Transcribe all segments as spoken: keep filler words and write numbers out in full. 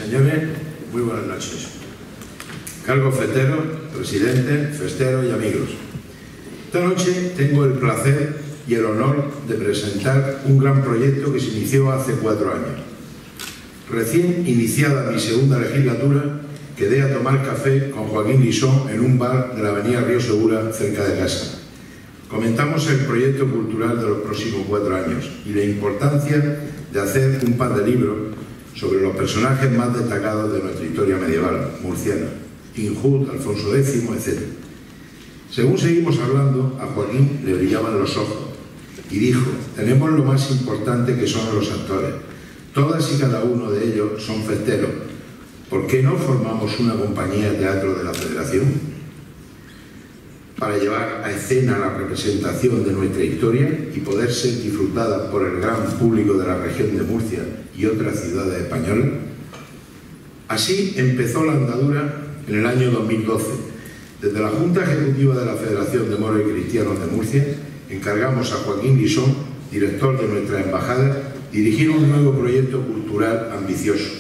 señores, muy buenas noches. Cargos festeros, presidente, festeros y amigos. Esta noche tengo el placer y el honor de presentar un gran proyecto que se inició hace cuatro años. Recién iniciada mi segunda legislatura, quedé a tomar café con Joaquín Lisón en un bar de la avenida Río Segura, cerca de casa. Comentamos el proyecto cultural de los próximos cuatro años y la importancia de hacer un par de libros sobre los personajes más destacados de nuestra historia medieval murciana, Injud, Alfonso décimo, etcétera. Según seguimos hablando, a Joaquín le brillaban los ojos y dijo: tenemos lo más importante, que son los actores. Todas y cada uno de ellos son festeros. ¿Por qué no formamos una compañía de teatro de la Federación para llevar a escena la representación de nuestra historia y poder ser disfrutada por el gran público de la región de Murcia y otras ciudades españolas? Así empezó la andadura en el año dos mil doce. Desde la Junta Ejecutiva de la Federación de Moros y Cristianos de Murcia encargamos a Joaquín Lisón, director de nuestra embajada, dirigir un nuevo proyecto cultural ambicioso.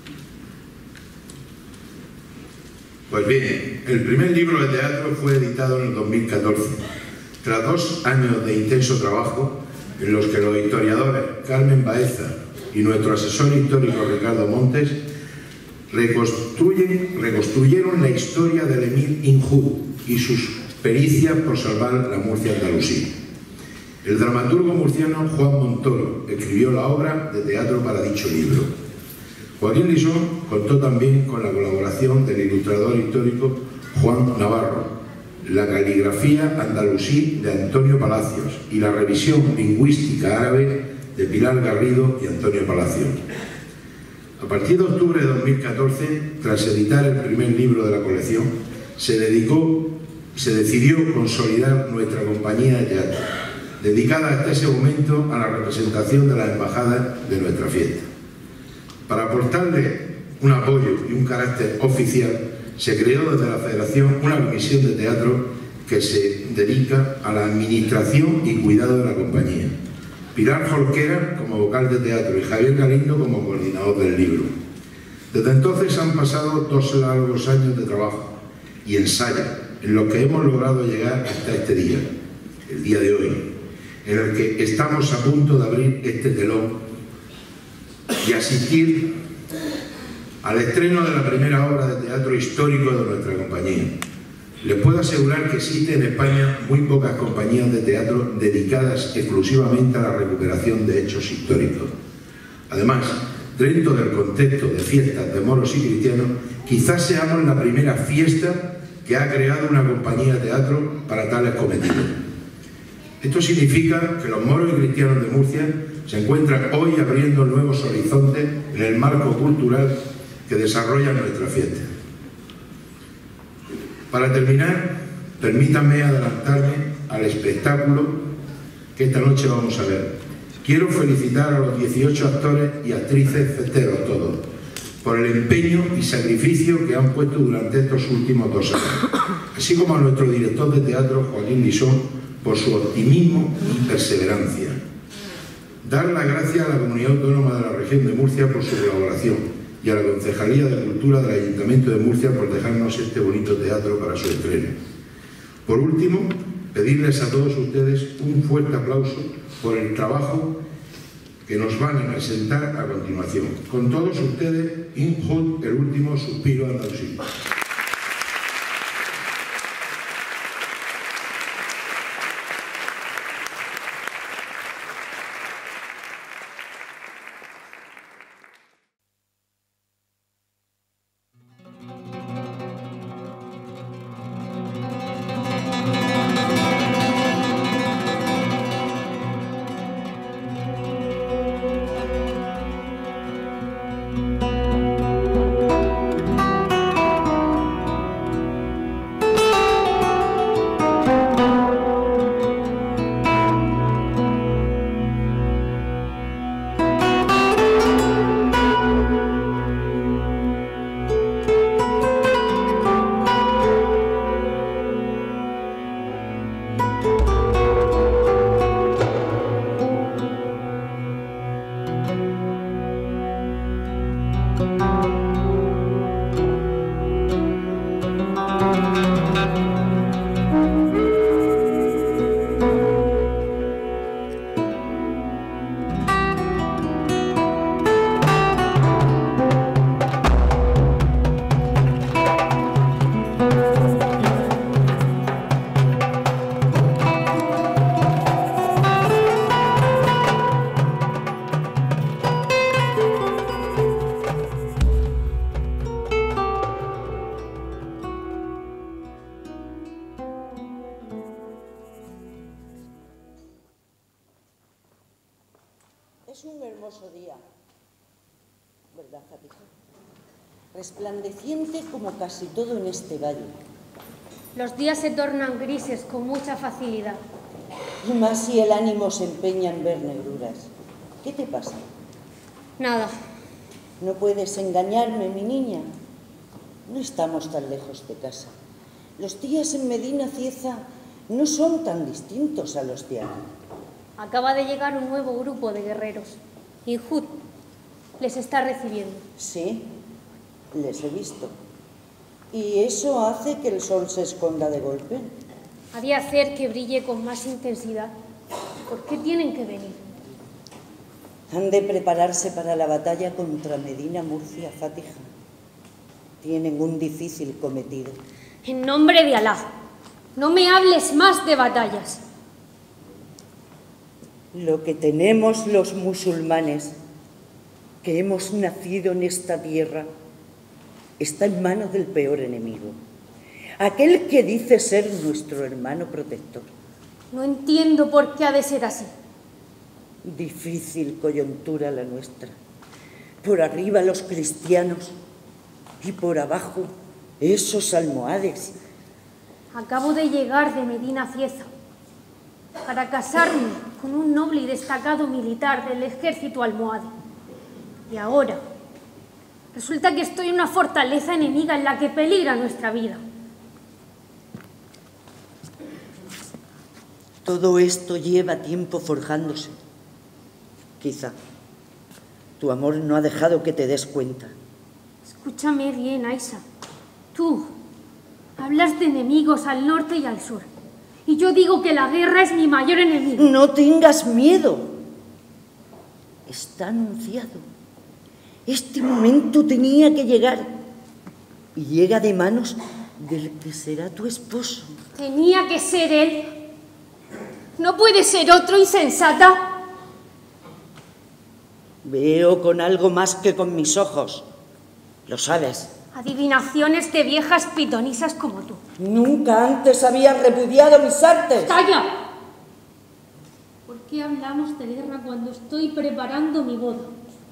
Pues bien, el primer libro de teatro fue editado en el dos mil catorce, tras dos años de intenso trabajo en los que los historiadores Carmen Baeza y nuestro asesor histórico Ricardo Montes reconstruyen, reconstruyeron la historia del emir Injud y sus pericias por salvar la Murcia andalusí. El dramaturgo murciano Juan Montoro escribió la obra de teatro para dicho libro. Joaquín Lisón contó también con la colaboración del ilustrador histórico Juan Navarro, la caligrafía andalusí de Antonio Palacios y la revisión lingüística árabe de Pilar Garrido y Antonio Palacios. A partir de octubre de dos mil catorce, tras editar el primer libro de la colección, se, dedicó, se decidió consolidar nuestra compañía de teatro, dedicada hasta ese momento a la representación de las embajadas de nuestra fiesta. Para aportarle un apoyo y un carácter oficial, se creó desde la Federación una comisión de teatro que se dedica a la administración y cuidado de la compañía. Pilar Jorquera como vocal de teatro y Javier Galindo como coordinador del libro. Desde entonces han pasado dos largos años de trabajo y ensayo en los que hemos logrado llegar hasta este día, el día de hoy, en el que estamos a punto de abrir este telón y asistir al estreno de la primera obra de teatro histórico de nuestra compañía. Les puedo asegurar que existen en España muy pocas compañías de teatro dedicadas exclusivamente a la recuperación de hechos históricos. Además, dentro del contexto de fiestas de moros y cristianos, quizás seamos la primera fiesta que ha creado una compañía de teatro para tales cometidos. Esto significa que los moros y cristianos de Murcia se encuentran hoy abriendo nuevos horizontes en el marco cultural que desarrolla nuestra fiesta. Para terminar, permítanme adelantarme al espectáculo que esta noche vamos a ver. Quiero felicitar a los dieciocho actores y actrices festeros todos por el empeño y sacrificio que han puesto durante estos últimos dos años, así como a nuestro director de teatro, Joaquín Lisón, por su optimismo y perseverancia. Dar las gracias a la Comunidad Autónoma de la Región de Murcia por su colaboración y a la Concejalía de Cultura del Ayuntamiento de Murcia por dejarnos este bonito teatro para su estreno. Por último, pedirles a todos ustedes un fuerte aplauso por el trabajo que nos van a presentar a continuación. Con todos ustedes, Injud, el último suspiro andalusí. Thank you. un hermoso día, ¿verdad, Fatija? Resplandeciente como casi todo en este valle. Los días se tornan grises con mucha facilidad. Y más si el ánimo se empeña en ver negruras. ¿Qué te pasa? Nada. No puedes engañarme, mi niña. No estamos tan lejos de casa. Los días en Medina Cieza no son tan distintos a los de aquí. Acaba de llegar un nuevo grupo de guerreros. Injud les está recibiendo. Sí, les he visto. ¿Y eso hace que el sol se esconda de golpe? Ha de hacer que brille con más intensidad. ¿Por qué tienen que venir? Han de prepararse para la batalla contra Medina Murcia, Fatija. Tienen un difícil cometido. En nombre de Alá, no me hables más de batallas. Lo que tenemos los musulmanes, que hemos nacido en esta tierra, está en manos del peor enemigo, aquel que dice ser nuestro hermano protector. No entiendo por qué ha de ser así. Difícil coyuntura la nuestra. Por arriba los cristianos y por abajo esos almohades. Acabo de llegar de Medina Cieza para casarme con un noble y destacado militar del ejército almohade. Y ahora resulta que estoy en una fortaleza enemiga en la que peligra nuestra vida. Todo esto lleva tiempo forjándose. Quizá tu amor no ha dejado que te des cuenta. Escúchame bien, Aisha. Tú hablas de enemigos al norte y al sur. Y yo digo que la guerra es mi mayor enemigo. No tengas miedo. Está anunciado. Este momento tenía que llegar. Y llega de manos del que será tu esposo. Tenía que ser él. No puede ser otro, insensata. Veo con algo más que con mis ojos. Lo sabes. Adivinaciones de viejas pitonisas como tú. Nunca antes había repudiado mis artes. ¡Calla! ¿Por qué hablamos de guerra cuando estoy preparando mi boda?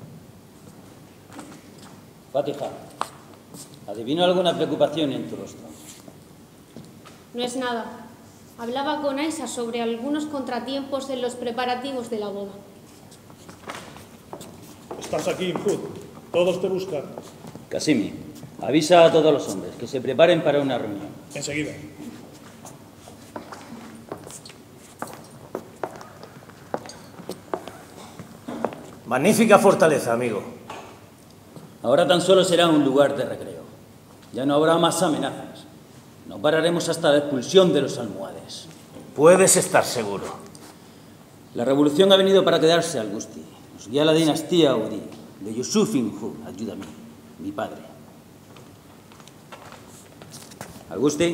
Fatija, adivino alguna preocupación en tu rostro. No es nada. Hablaba con Aisha sobre algunos contratiempos en los preparativos de la boda. Estás aquí, Injud. Todos te buscan. Kasimi, avisa a todos los hombres que se preparen para una reunión. Enseguida. Magnífica fortaleza, amigo. Ahora tan solo será un lugar de recreo. Ya no habrá más amenazas. No pararemos hasta la expulsión de los almohades. Puedes estar seguro. La revolución ha venido para quedarse, Al-Gusti. Nos guía la dinastía Audi, de Yusuf Injud. Ayúdame, mi padre. Al-Gusti,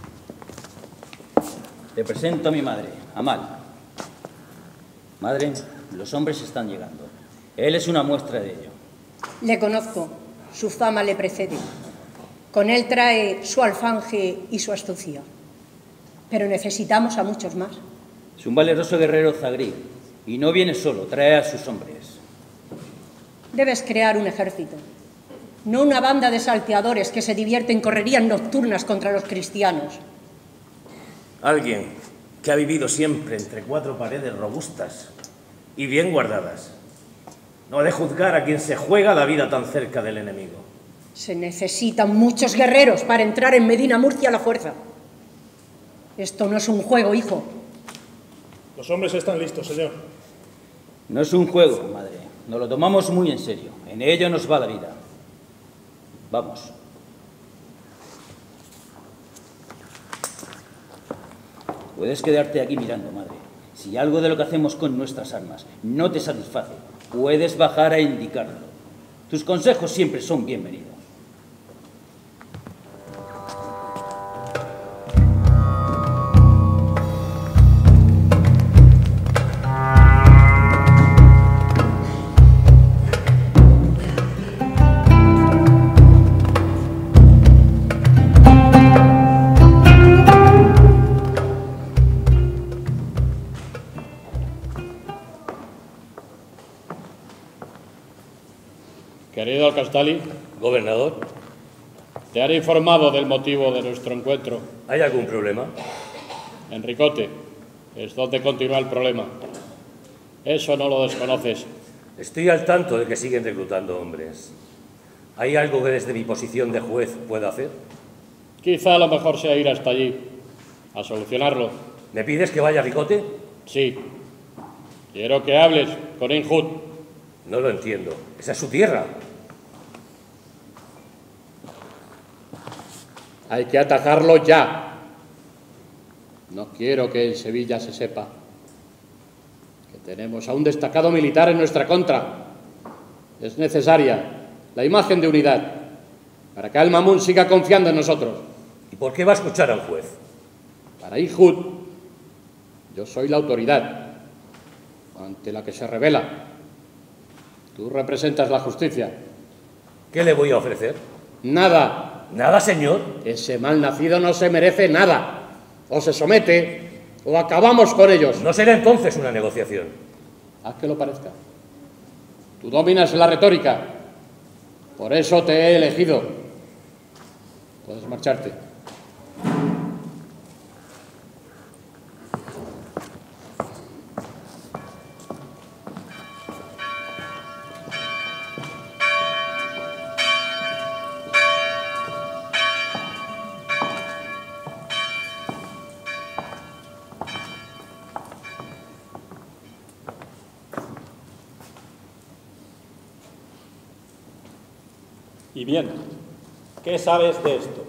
te presento a mi madre, Amal. Madre, los hombres están llegando. Él es una muestra de ello. Le conozco. Su fama le precede. Con él trae su alfanje y su astucia. Pero necesitamos a muchos más. Es un valeroso guerrero zagrí. Y no viene solo, trae a sus hombres. Debes crear un ejército. No una banda de salteadores que se divierten en correrías nocturnas contra los cristianos. Alguien que ha vivido siempre entre cuatro paredes robustas y bien guardadas. No ha de juzgar a quien se juega la vida tan cerca del enemigo. Se necesitan muchos guerreros para entrar en Medina Murcia a la fuerza. Esto no es un juego, hijo. Los hombres están listos, señor. No es un juego, madre. Nos lo tomamos muy en serio. En ello nos va la vida. Vamos. Puedes quedarte aquí mirando, madre. Si algo de lo que hacemos con nuestras armas no te satisface, puedes bajar a indicarlo. Tus consejos siempre son bienvenidos. Querido Alcastali. Gobernador. Te han informado del motivo de nuestro encuentro. ¿Hay algún problema? Enricote, es donde continúa el problema. Eso no lo desconoces. Estoy al tanto de que siguen reclutando hombres. ¿Hay algo que desde mi posición de juez pueda hacer? Quizá lo mejor sea ir hasta allí, a solucionarlo. ¿Me pides que vaya a Ricote? Sí. Quiero que hables con Inhud. No lo entiendo. Esa es su tierra. Hay que atajarlo ya. No quiero que en Sevilla se sepa que tenemos a un destacado militar en nuestra contra. Es necesaria la imagen de unidad para que Al-Mamun siga confiando en nosotros. ¿Y por qué va a escuchar al juez? Para Inhud, yo soy la autoridad ante la que se revela. Tú representas la justicia. ¿Qué le voy a ofrecer? Nada. ¿Nada, señor? Ese malnacido no se merece nada. O se somete, o acabamos con ellos. No será entonces una negociación. Haz que lo parezca. Tú dominas la retórica. Por eso te he elegido. Puedes marcharte. Y bien, ¿qué sabes de esto?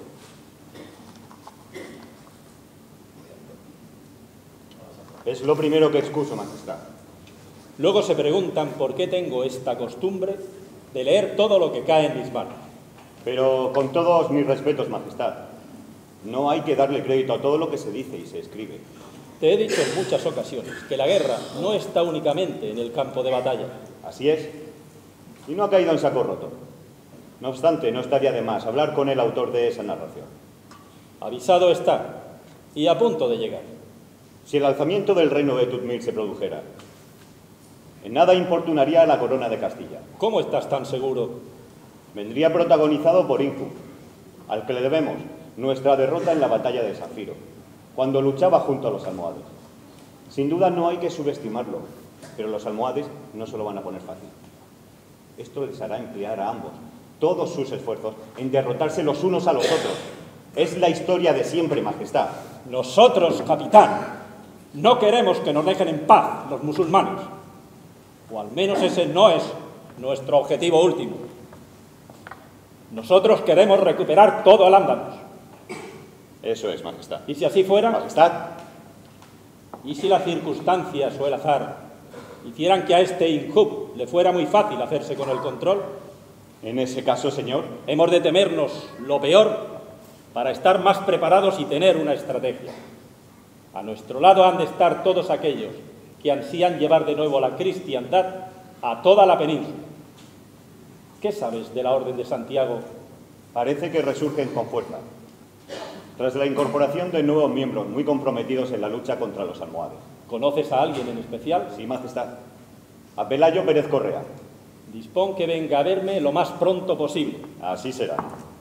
Es lo primero que excuso, Majestad. Luego se preguntan por qué tengo esta costumbre de leer todo lo que cae en mis manos. Pero con todos mis respetos, Majestad, no hay que darle crédito a todo lo que se dice y se escribe. Te he dicho en muchas ocasiones que la guerra no está únicamente en el campo de batalla. Así es. Y no ha caído en saco roto. No obstante, no estaría de más hablar con el autor de esa narración. Avisado está, y a punto de llegar. Si el alzamiento del reino de Tutmil se produjera, en nada importunaría a la corona de Castilla. ¿Cómo estás tan seguro? Vendría protagonizado por Inhud, al que le debemos nuestra derrota en la batalla de Zafiro, cuando luchaba junto a los almohades. Sin duda no hay que subestimarlo, pero los almohades no se lo van a poner fácil. Esto les hará emplear a ambos todos sus esfuerzos en derrotarse los unos a los otros. Es la historia de siempre, Majestad. Nosotros, capitán, no queremos que nos dejen en paz los musulmanes. O al menos ese no es nuestro objetivo último. Nosotros queremos recuperar todo Al-Ándalus. Eso es, Majestad. ¿Y si así fuera? Majestad. ¿Y si las circunstancias o el azar hicieran que a este Inhud le fuera muy fácil hacerse con el control? En ese caso, señor, hemos de temernos lo peor para estar más preparados y tener una estrategia. A nuestro lado han de estar todos aquellos que ansían llevar de nuevo la cristiandad a toda la península. ¿Qué sabes de la Orden de Santiago? Parece que resurgen con fuerza, tras la incorporación de nuevos miembros muy comprometidos en la lucha contra los almohades. ¿Conoces a alguien en especial? Sí, Majestad. A Pelayo Pérez Correa. Dispón que venga a verme lo más pronto posible. Así será.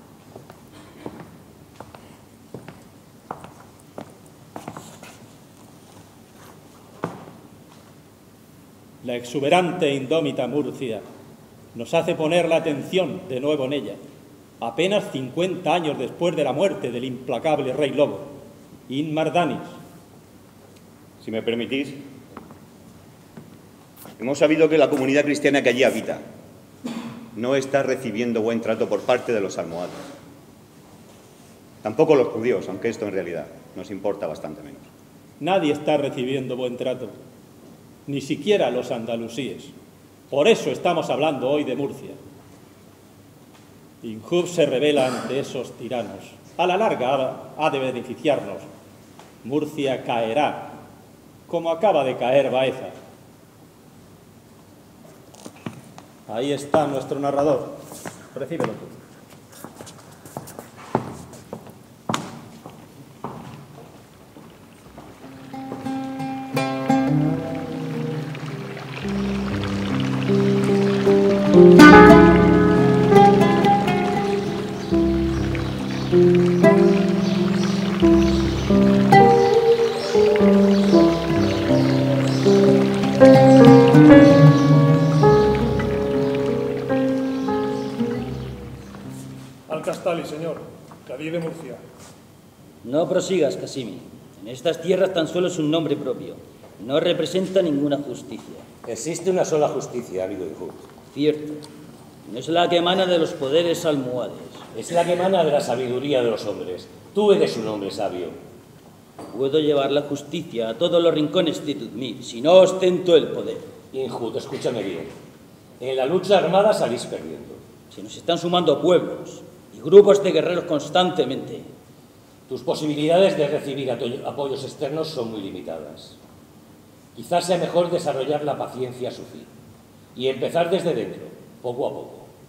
La exuberante e indómita Murcia nos hace poner la atención de nuevo en ella, apenas cincuenta años después de la muerte del implacable rey lobo, Inmar Danis. Si me permitís, hemos sabido que la comunidad cristiana que allí habita no está recibiendo buen trato por parte de los almohades. Tampoco los judíos, aunque esto en realidad nos importa bastante menos. Nadie está recibiendo buen trato, ni siquiera los andalusíes. Por eso estamos hablando hoy de Murcia. Inhud se revela ante esos tiranos. A la larga ha de beneficiarnos. Murcia caerá, como acaba de caer Baeza. Ahí está nuestro narrador. Recíbelo tú. Castali, señor. Cadí de Murcia. No prosigas, Casimir. En estas tierras tan solo es un nombre propio. No representa ninguna justicia. Existe una sola justicia, amigo Injud. Cierto. No es la que emana de los poderes almohades. Es la que emana de la sabiduría de los hombres. Tú eres un hombre sabio. Puedo llevar la justicia a todos los rincones de Tutmir, si no ostento el poder. Injud, escúchame bien. En la lucha armada salís perdiendo. Se nos están sumando pueblos y grupos de guerreros constantemente. Tus posibilidades de recibir apoyos externos son muy limitadas. Quizás sea mejor desarrollar la paciencia a su fin y empezar desde dentro, poco a poco.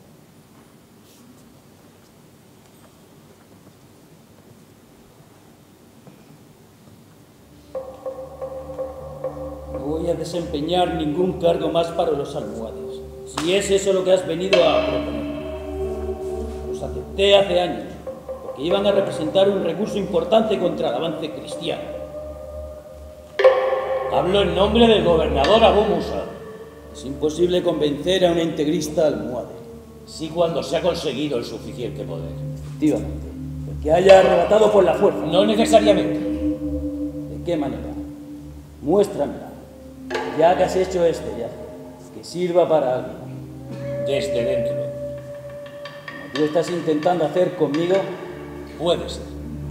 No voy a desempeñar ningún cargo más para los almohades, si es eso lo que has venido a proponer. Los acepté hace años, porque iban a representar un recurso importante contra el avance cristiano. Hablo en nombre del gobernador Abu Musa. Es imposible convencer a un integrista almohade. Sí, cuando se ha conseguido el suficiente poder. Efectivamente, el que haya arrebatado por la fuerza. No necesariamente. ¿De qué manera? Muéstramela, ya que has hecho este viaje, que sirva para alguien. Desde dentro. Como tú estás intentando hacer conmigo, puede ser.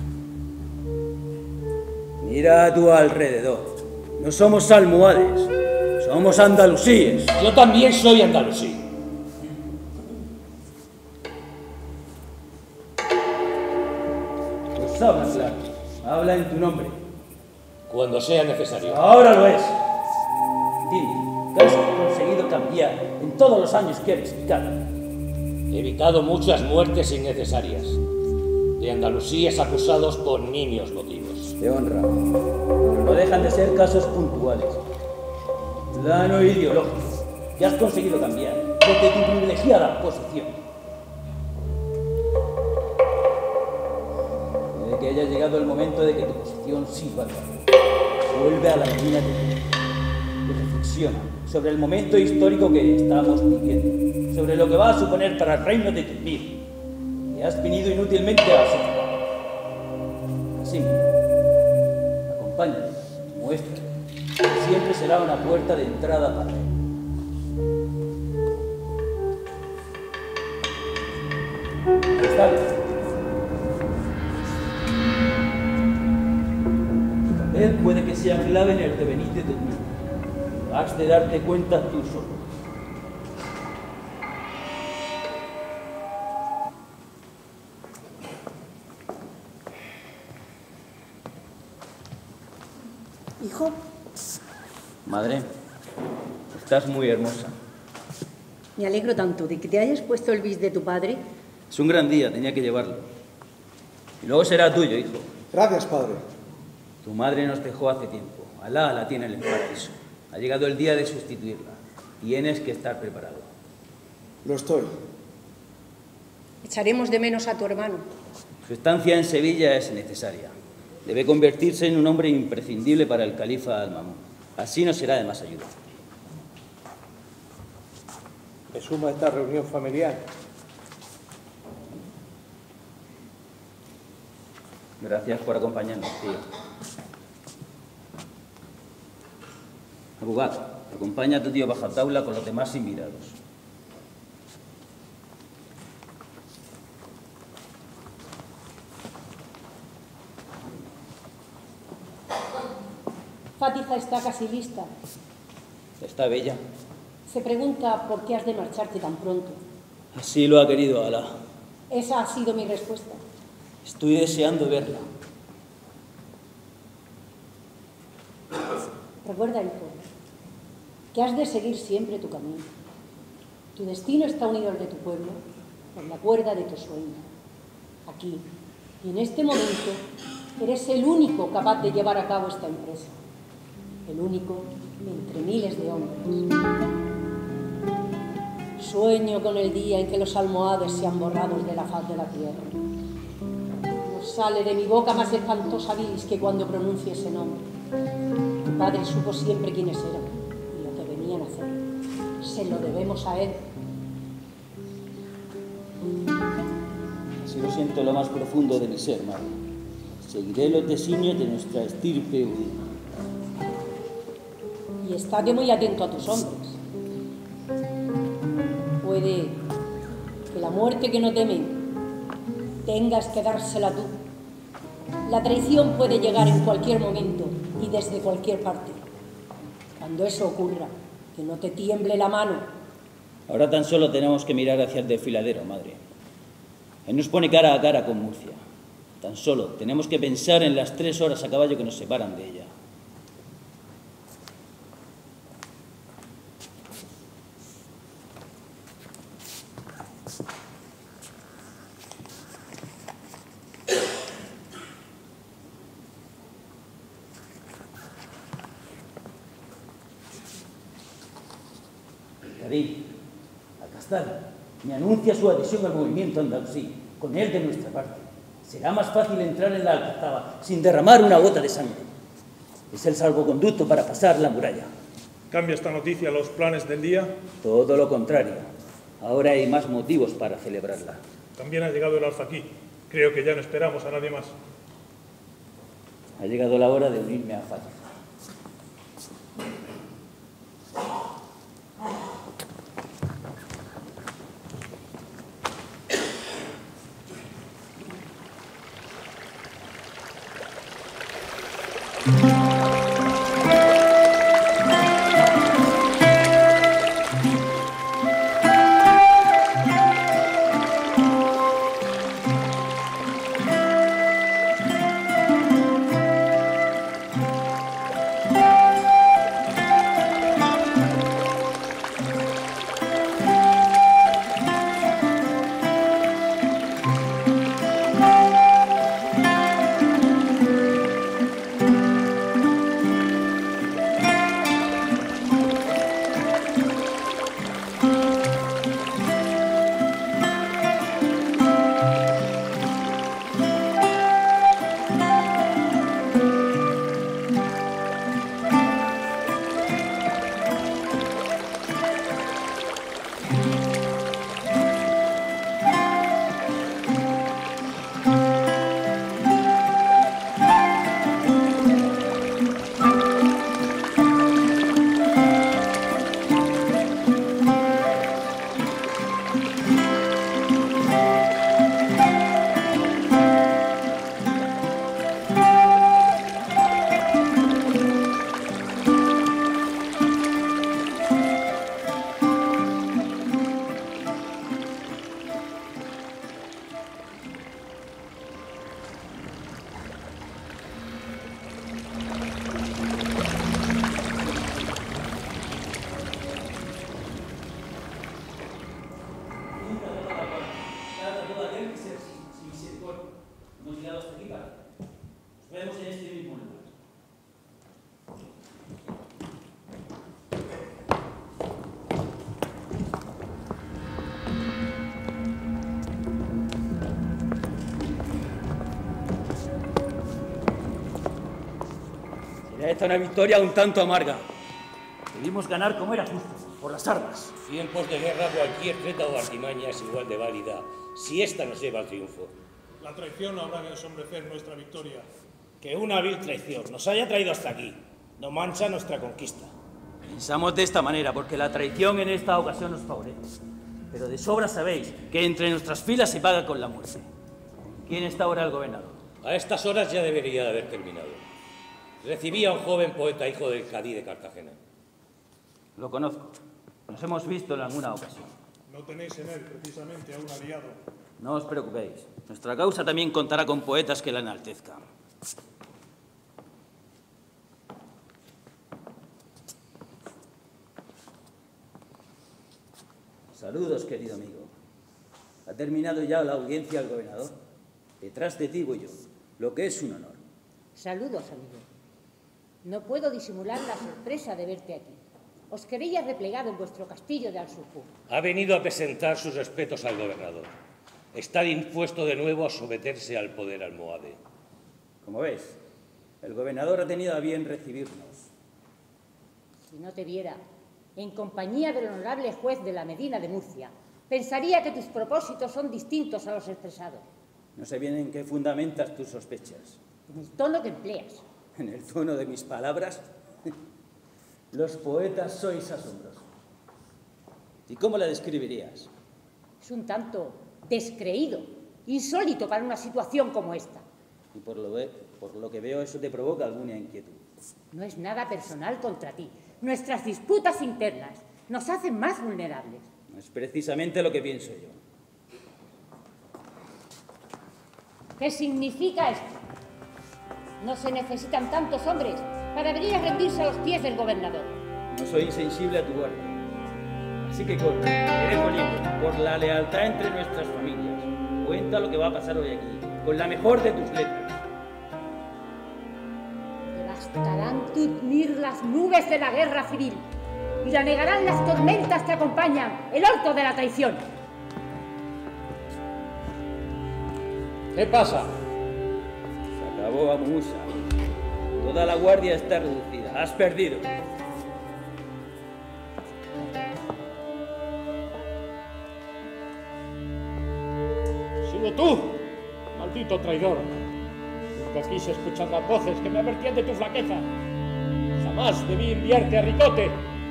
Mira a tu alrededor. No somos almohades, somos andalusíes. Yo también soy andalusí. Pues habla claro, habla en tu nombre. Cuando sea necesario. Ahora lo es. Dime, ¿qué has conseguido cambiar en todos los años que eres picado? He evitado muchas muertes innecesarias de andalusíes acusados por nimios motivos. De honra. No dejan de ser casos puntuales. Plano ideológico. Que has conseguido cambiar desde tu privilegiada posición. Puede que haya llegado el momento de que tu posición sirva al cambio. Vuelve a la medida de y reflexiona sobre el momento histórico que estamos viviendo, sobre lo que va a suponer para el reino de Tutmir, que has venido inútilmente a soplar. Así, acompáñame, muéstrame, que siempre será una puerta de entrada para él. Está bien. Él puede que sea clave en el devenir de Tutmir. Has de darte cuenta tú solo. Hijo. Madre, estás muy hermosa. Me alegro tanto de que te hayas puesto el bis de tu padre. Es un gran día, tenía que llevarlo. Y luego será tuyo, hijo. Gracias, padre. Tu madre nos dejó hace tiempo. Alá la tiene en el paraíso. Ha llegado el día de sustituirla. Tienes que estar preparado. Lo estoy. Echaremos de menos a tu hermano. Su estancia en Sevilla es necesaria. Debe convertirse en un hombre imprescindible para el califa Al-Mamun. Así nos será de más ayuda. Me sumo a esta reunión familiar. Gracias por acompañarnos, tío. Abu Bakr, acompaña a tu tío bajo tabla con los demás invitados. Fatiha está casi lista. Está bella. Se pregunta por qué has de marcharte tan pronto. Así lo ha querido Alá. Esa ha sido mi respuesta. Estoy deseando verla. Recuerda, hijo, que has de seguir siempre tu camino. Tu destino está unido al de tu pueblo por la cuerda de tu sueño. Aquí, y en este momento, eres el único capaz de llevar a cabo esta empresa. El único entre miles de hombres. Sueño con el día en que los almohades sean borrados de la faz de la tierra. No sale de mi boca más espantosa bilis que cuando pronuncie ese nombre. Tu padre supo siempre quiénes eran y lo que venían a hacer. Se lo debemos a él. Así lo siento en lo más profundo de mi ser, madre. Seguiré los designios de nuestra estirpe unida. Y estate muy atento a tus hombres. Puede que la muerte que no temen tengas que dársela tú. La traición puede llegar en cualquier momento y desde cualquier parte. Cuando eso ocurra, que no te tiemble la mano. Ahora tan solo tenemos que mirar hacia el desfiladero, madre. Él nos pone cara a cara con Murcia. Tan solo tenemos que pensar en las tres horas a caballo que nos separan de ella. Cadí, Alcázar, me anuncia su adhesión al movimiento andalusí, con él de nuestra parte. Será más fácil entrar en la Alcazaba sin derramar una gota de sangre. Es el salvoconducto para pasar la muralla. ¿Cambia esta noticia los planes del día? Todo lo contrario. Ahora hay más motivos para celebrarla. También ha llegado el alfaquí. Creo que ya no esperamos a nadie más. Ha llegado la hora de unirme a Fátima. Esta es una victoria un tanto amarga. Debimos ganar como era justo, por las armas. En tiempos de guerra cualquier treta o artimaña es igual de válida, si esta nos lleva al triunfo. La traición habrá de ensombrecer nuestra victoria. Que una vil traición nos haya traído hasta aquí no mancha nuestra conquista. Pensamos de esta manera porque la traición en esta ocasión nos favorece. Pero de sobra sabéis que entre nuestras filas se paga con la muerte. ¿Quién está ahora el gobernador? A estas horas ya debería de haber terminado. Recibí a un joven poeta hijo del cadí de Cartagena. Lo conozco. Nos hemos visto en alguna ocasión. No tenéis en él precisamente a un aliado. No os preocupéis. Nuestra causa también contará con poetas que la enaltezcan. Saludos, querido amigo. ¿Ha terminado ya la audiencia al gobernador? Detrás de ti voy yo, lo que es un honor. Saludos, amigo. No puedo disimular la sorpresa de verte aquí. Os queréis replegado en vuestro castillo de Alsurjú. Ha venido a presentar sus respetos al gobernador. Está dispuesto de nuevo a someterse al poder almohade. Como ves, el gobernador ha tenido a bien recibirnos. Si no te viera, en compañía del honorable juez de la Medina de Murcia, pensaría que tus propósitos son distintos a los expresados. No sé bien en qué fundamentas tus sospechas. En el tono que empleas. ¿En el tono de mis palabras? Los poetas sois asombrosos. ¿Y cómo la describirías? Es un tanto descreído, insólito para una situación como esta. Y por lo, ve, por lo que veo, eso te provoca alguna inquietud. No es nada personal contra ti. Nuestras disputas internas nos hacen más vulnerables. No es precisamente lo que pienso yo. ¿Qué significa esto? No se necesitan tantos hombres para venir a rendirse a los pies del gobernador. No soy insensible a tu orden. Así que corre, te dejo libre, por la lealtad entre nuestras familias. Cuenta lo que va a pasar hoy aquí, con la mejor de tus letras. Devastarán Tutmir las nubes de la guerra civil y la negarán las tormentas que acompañan el orto de la traición. ¿Qué pasa? Se acabó Amusa. Toda la guardia está reducida. Has perdido. ¡Sido tú, maldito traidor! Nunca quise escuchar las voces que me advertían de tu flaqueza. Jamás debí enviarte a Ricote.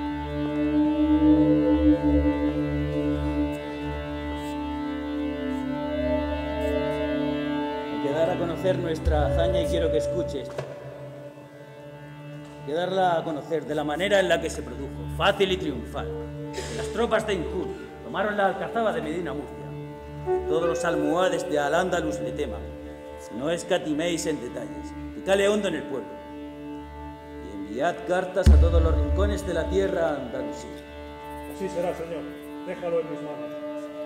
Hay que dar a conocer nuestra hazaña y quiero que escuches. Hay que darla a conocer de la manera en la que se produjo, fácil y triunfal. Las tropas de Injud tomaron la alcazaba de Medina Murcia. Todos los almohades de Al-Ándalus le teman. No escatiméis en detalles. Picale hondo en el pueblo. Y enviad cartas a todos los rincones de la tierra andalusí. Así será, señor. Déjalo en mis manos.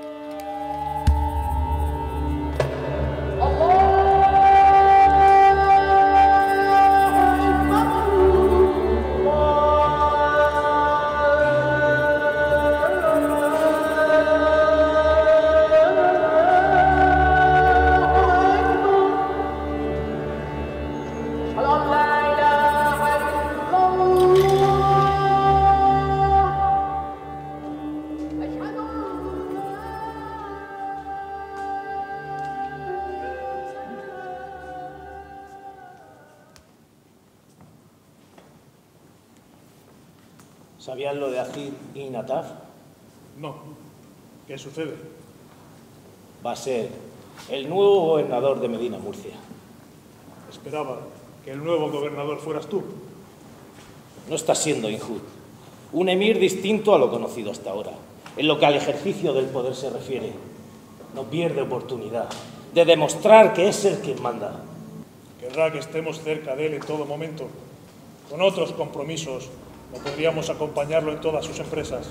¿Sabían lo de Agir y Nataf? No. ¿Qué sucede? Va a ser el nuevo gobernador de Medina Murcia. Esperaba que el nuevo gobernador fueras tú. No está siendo Injud. Un emir distinto a lo conocido hasta ahora. En lo que al ejercicio del poder se refiere, no pierde oportunidad de demostrar que es el quien manda. Querrá que estemos cerca de él en todo momento. Con otros compromisos no podríamos acompañarlo en todas sus empresas.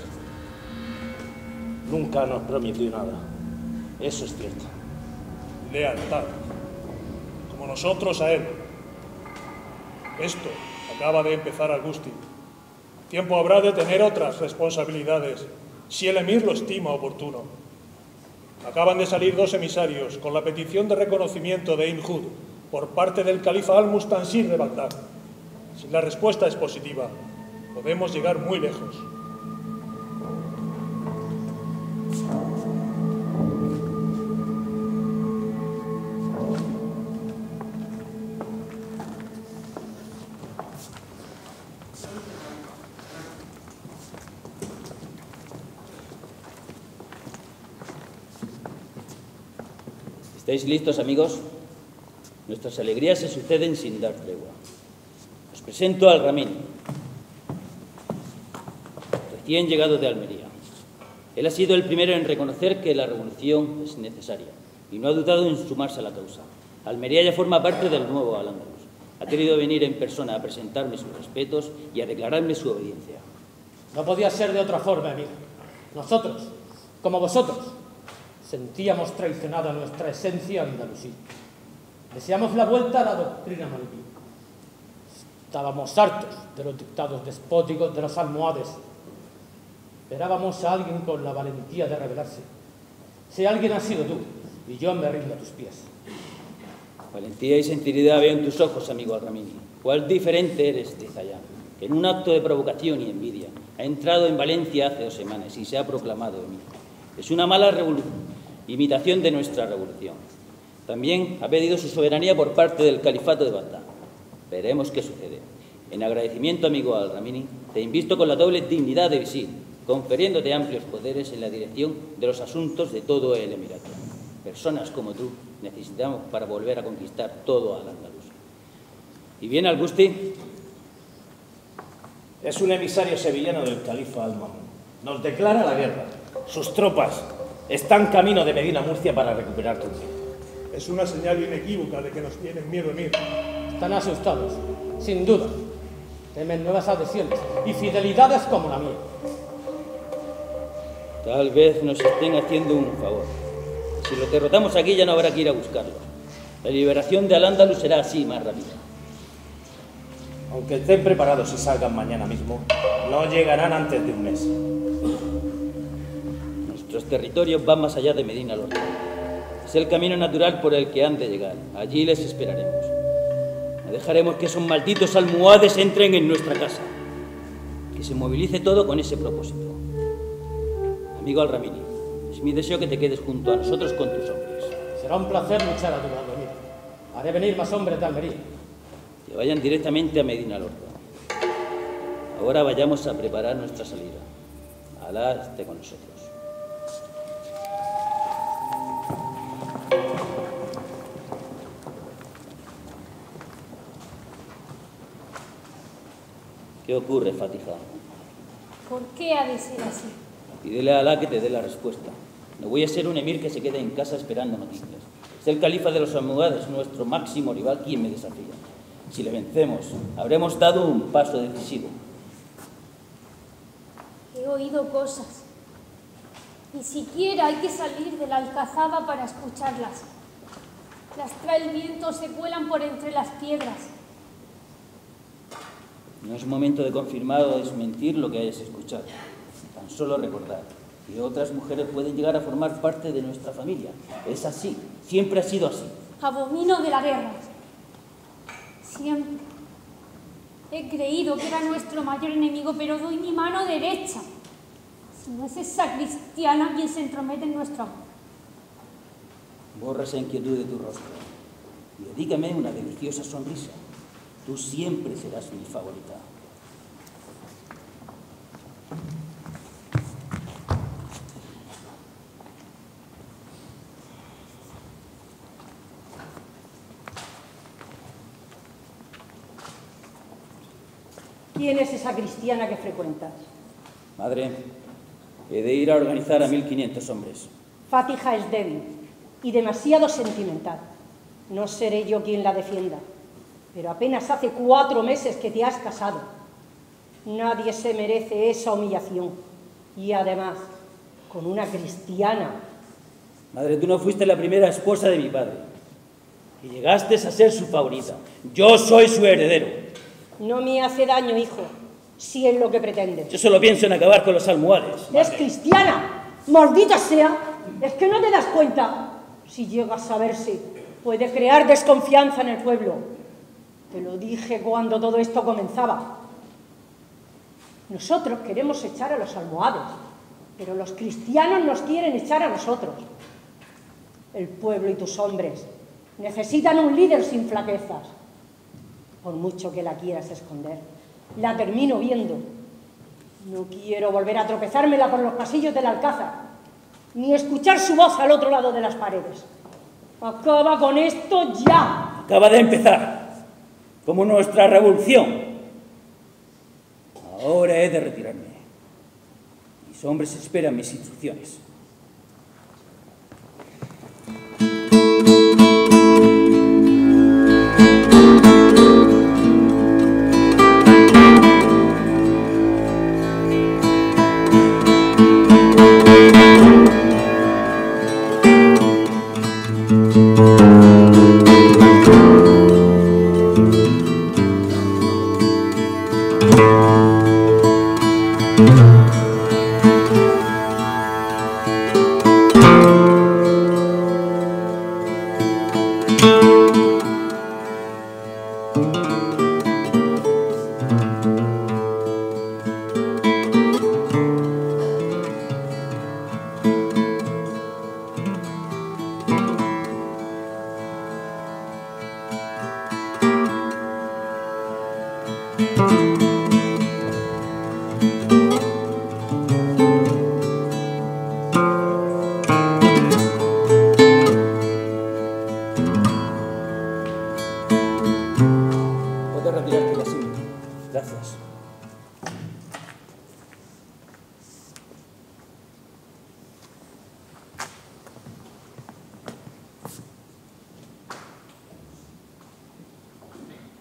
Nunca nos prometió nada. Eso es cierto. Lealtad. Como nosotros a él. Esto acaba de empezar Argusti. Tiempo habrá de tener otras responsabilidades, si el emir lo estima oportuno. Acaban de salir dos emisarios con la petición de reconocimiento de Injud por parte del califa al-Mustansir de Bagdad. Si la respuesta es positiva, podemos llegar muy lejos. ¿Estáis listos, amigos? Nuestras alegrías se suceden sin dar tregua. Os presento al Ramín, recién llegado de Almería. Él ha sido el primero en reconocer que la revolución es necesaria y no ha dudado en sumarse a la causa. Almería ya forma parte del nuevo Al-Ándalus. Ha querido venir en persona a presentarme sus respetos y a declararme su obediencia. No podía ser de otra forma, amigo. Nosotros, como vosotros, sentíamos traicionada nuestra esencia andalusí. Deseamos la vuelta a la doctrina malí. Estábamos hartos de los dictados despóticos de los almohades. Esperábamos a alguien con la valentía de rebelarse. Si alguien ha sido tú, y yo me rindo a tus pies. Valentía y sinceridad veo en tus ojos, amigo Al-Ramini. ¿Cuál diferente eres de Zayán, que en un acto de provocación y envidia ha entrado en Valencia hace dos semanas y se ha proclamado emir? Es una mala imitación de nuestra revolución. También ha pedido su soberanía por parte del Califato de Bagdad. Veremos qué sucede. En agradecimiento, amigo al-Ramini, te invisto con la doble dignidad de visir, confiriéndote amplios poderes en la dirección de los asuntos de todo el Emirato. Personas como tú necesitamos para volver a conquistar todo al-Ándalus. ¿Y bien al-Busti? Es un emisario sevillano del califa al-Mamun. Nos declara la guerra. Sus tropas están camino de Medina Murcia para recuperar Turquía. Es una señal inequívoca de que nos tienen miedo, Emir. Están asustados, sin duda. Temen nuevas adhesiones y fidelidades como la mía. Tal vez nos estén haciendo un favor. Si los derrotamos aquí ya no habrá que ir a buscarlos. La liberación de Al-Ándalus será así más rápida. Aunque estén preparados y salgan mañana mismo, no llegarán antes de un mes. Nuestros territorios van más allá de Medina Lorca. Es el camino natural por el que han de llegar. Allí les esperaremos. No dejaremos que esos malditos almohades entren en nuestra casa. Que se movilice todo con ese propósito. Amigo al-Ramini, es mi deseo que te quedes junto a nosotros con tus hombres. Será un placer luchar a tu lado, Emir. Haré venir más hombres de Almería. Que vayan directamente a Medina Lorca. Ahora vayamos a preparar nuestra salida. Alá esté con nosotros. ¿Qué ocurre, Fatija? ¿Por qué ha de ser así? Pídele a Alá que te dé la respuesta. No voy a ser un emir que se quede en casa esperando noticias. Es el califa de los almohades, nuestro máximo rival, quien me desafía. Si le vencemos, habremos dado un paso decisivo. He oído cosas. Ni siquiera hay que salir de la alcazaba para escucharlas. Las trae el viento, se cuelan por entre las piedras. No es momento de confirmar o desmentir lo que hayas escuchado. Tan solo recordar que otras mujeres pueden llegar a formar parte de nuestra familia. Es así, siempre ha sido así. Abomino de la guerra. Siempre. He creído que era nuestro mayor enemigo, pero doy mi mano derecha. Si no es esa cristiana quien se entromete en nuestro amor. Borra esa inquietud de tu rostro y dedícame una deliciosa sonrisa. Tú siempre serás mi favorita. ¿Quién es esa cristiana que frecuentas? Madre, he de ir a organizar a mil quinientos hombres. Fatija es débil y demasiado sentimental. No seré yo quien la defienda. Pero apenas hace cuatro meses que te has casado. Nadie se merece esa humillación. Y además, con una cristiana. Madre, tú no fuiste la primera esposa de mi padre. Y llegaste a ser su favorita. Yo soy su heredero. No me hace daño, hijo, si es lo que pretendes. Yo solo pienso en acabar con los almohades. ¡Es cristiana! ¡Maldita sea! ¿Es que no te das cuenta? Si llega a saberse, puede crear desconfianza en el pueblo. Te lo dije cuando todo esto comenzaba. Nosotros queremos echar a los almohades, pero los cristianos nos quieren echar a nosotros. El pueblo y tus hombres necesitan un líder sin flaquezas. Por mucho que la quieras esconder, la termino viendo. No quiero volver a tropezármela por los pasillos del alcázar, ni escuchar su voz al otro lado de las paredes. Acaba con esto ya. Acaba de empezar. Como nuestra revolución. Ahora he de retirarme. Mis hombres esperan mis instrucciones.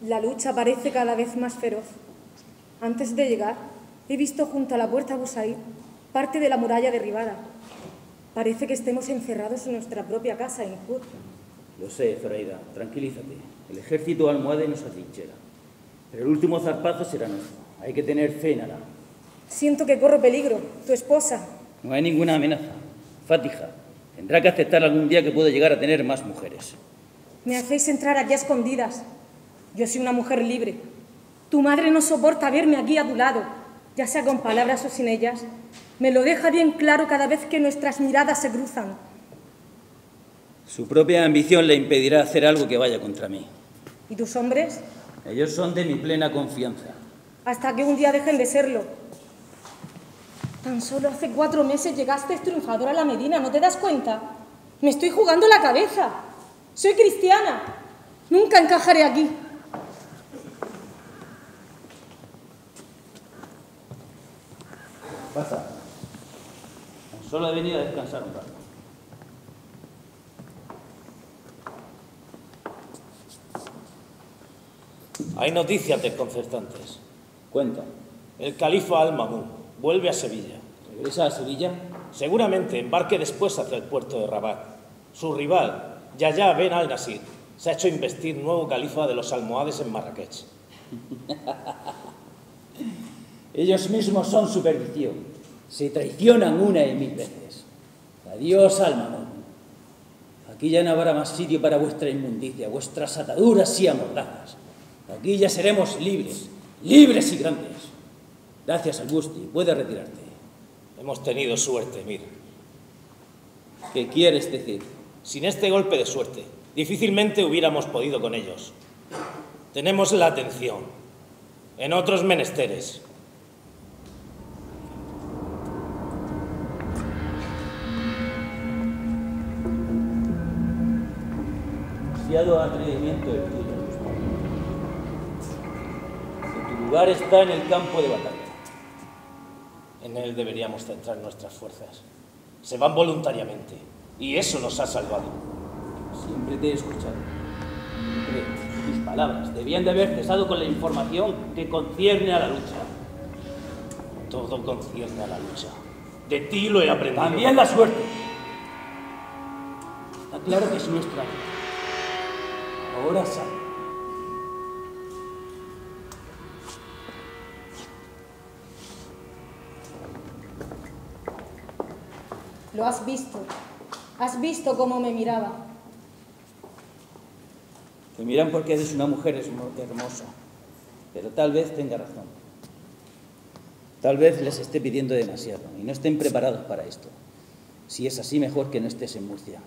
La lucha parece cada vez más feroz. Antes de llegar, he visto junto a la puerta Busaid parte de la muralla derribada. Parece que estemos encerrados en nuestra propia casa, Injud. Lo sé, Zoraida. Tranquilízate. El ejército almohade nos atrinchera. Pero el último zarpazo será nuestro. Hay que tener fe en Alá. Siento que corro peligro. Tu esposa. No hay ninguna amenaza. Fatiha tendrá que aceptar algún día que pueda llegar a tener más mujeres. Me hacéis entrar aquí a escondidas. Yo soy una mujer libre. Tu madre no soporta verme aquí a tu lado, ya sea con palabras o sin ellas. Me lo deja bien claro cada vez que nuestras miradas se cruzan. Su propia ambición le impedirá hacer algo que vaya contra mí. ¿Y tus hombres? Ellos son de mi plena confianza. Hasta que un día dejen de serlo. Tan solo hace cuatro meses llegaste triunfador a la Medina, ¿no te das cuenta? Me estoy jugando la cabeza. Soy cristiana. Nunca encajaré aquí. Pasa. Solo he venido a descansar un rato. Hay noticias desconcertantes. Cuenta. El califa Al-Mamun vuelve a Sevilla. ¿Regresa a Sevilla? Seguramente embarque después hacia el puerto de Rabat. Su rival, Yahya Ben al-Nasir, se ha hecho investir nuevo califa de los almohades en Marrakech. Ellos mismos son su perdición. Se traicionan una y mil veces. Adiós, Al-Mamun. Aquí ya no habrá más sitio para vuestra inmundicia, vuestras ataduras y amordazas. Aquí ya seremos libres, libres y grandes. Gracias, Al-Busti. Puedes retirarte. Hemos tenido suerte, Emir. ¿Qué quieres decir? Sin este golpe de suerte, difícilmente hubiéramos podido con ellos. Tenemos la atención en otros menesteres. Demasiado atrevimiento el tuyo. Que tu lugar está en el campo de batalla. En él deberíamos centrar nuestras fuerzas. Se van voluntariamente, y eso nos ha salvado. Siempre te he escuchado. Siempre tus palabras debían de haber cesado con la información que concierne a la lucha. Todo concierne a la lucha. De ti lo he aprendido. También la suerte. Está claro que es nuestra. Ahora sal. Lo has visto. Has visto cómo me miraba. Te miran porque eres una mujer hermosa, pero tal vez tenga razón. Tal vez les esté pidiendo demasiado y no estén preparados para esto. Si es así, mejor que no estés en Murcia.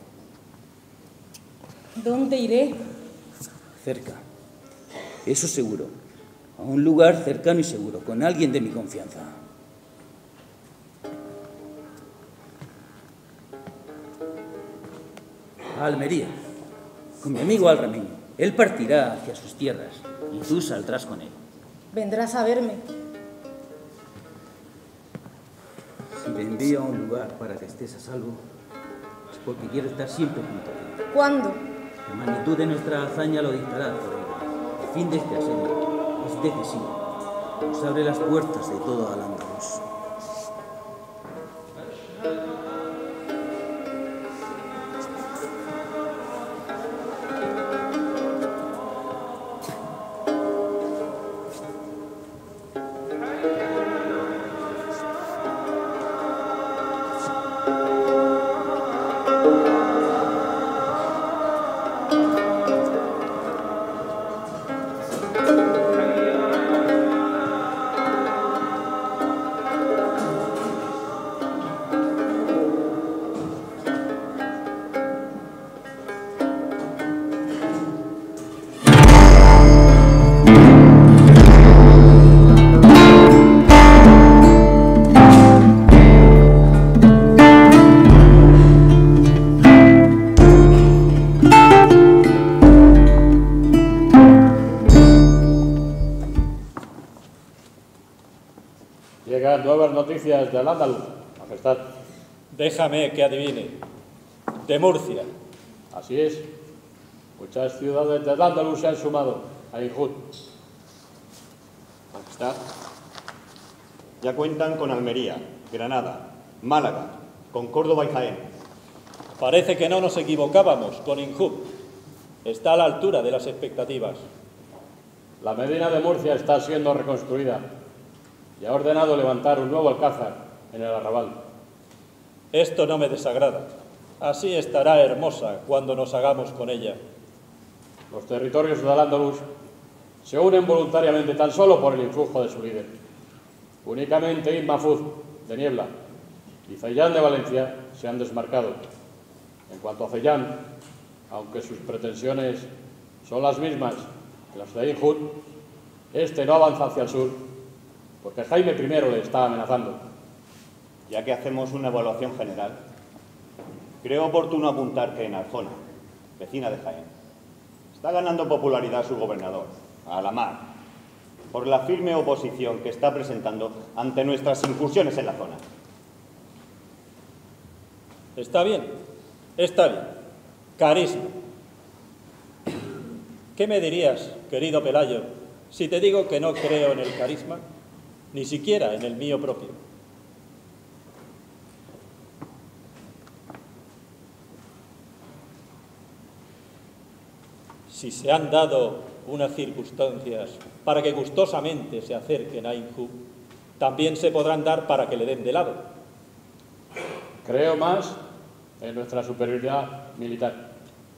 ¿Dónde iré? Cerca. Eso seguro. A un lugar cercano y seguro, con alguien de mi confianza. A Almería, con mi amigo Al-Rameño. Él partirá hacia sus tierras y tú saldrás con él. Vendrás a verme. Si te envío a un lugar para que estés a salvo, es porque quiero estar siempre junto a ti. ¿Cuándo? La magnitud de nuestra hazaña lo dictará, Zoraida. El fin de este asedio es decisivo. Nos abre las puertas de todo Al-Ándalus. Llegan nuevas noticias del Andaluz, Majestad. Déjame que adivine. De Murcia. Así es. Muchas ciudades del Andaluz se han sumado. a Injud. Majestad. Ya cuentan con Almería, Granada, Málaga, con Córdoba y Jaén. Parece que no nos equivocábamos con Injud. Está a la altura de las expectativas. La Medina de Murcia está siendo reconstruida y ha ordenado levantar un nuevo alcázar en el arrabal. Esto no me desagrada. Así estará hermosa cuando nos hagamos con ella. Los territorios de Al-Ándalus se unen voluntariamente tan solo por el influjo de su líder. Únicamente Ibn Mahfuz, de Niebla, y Zayyán de Valencia se han desmarcado. En cuanto a Zayyán, aunque sus pretensiones son las mismas que las de Injud, este no avanza hacia el sur, porque Jaime primero le está amenazando. Ya que hacemos una evaluación general, creo oportuno apuntar que en Arjona, vecina de Jaén, está ganando popularidad su gobernador, Al-Amar, por la firme oposición que está presentando ante nuestras incursiones en la zona. Está bien, está bien. Carisma. ¿Qué me dirías, querido Pelayo, si te digo que no creo en el carisma, ni siquiera en el mío propio? Si se han dado unas circunstancias para que gustosamente se acerquen a Injud, también se podrán dar para que le den de lado. Creo más en nuestra superioridad militar.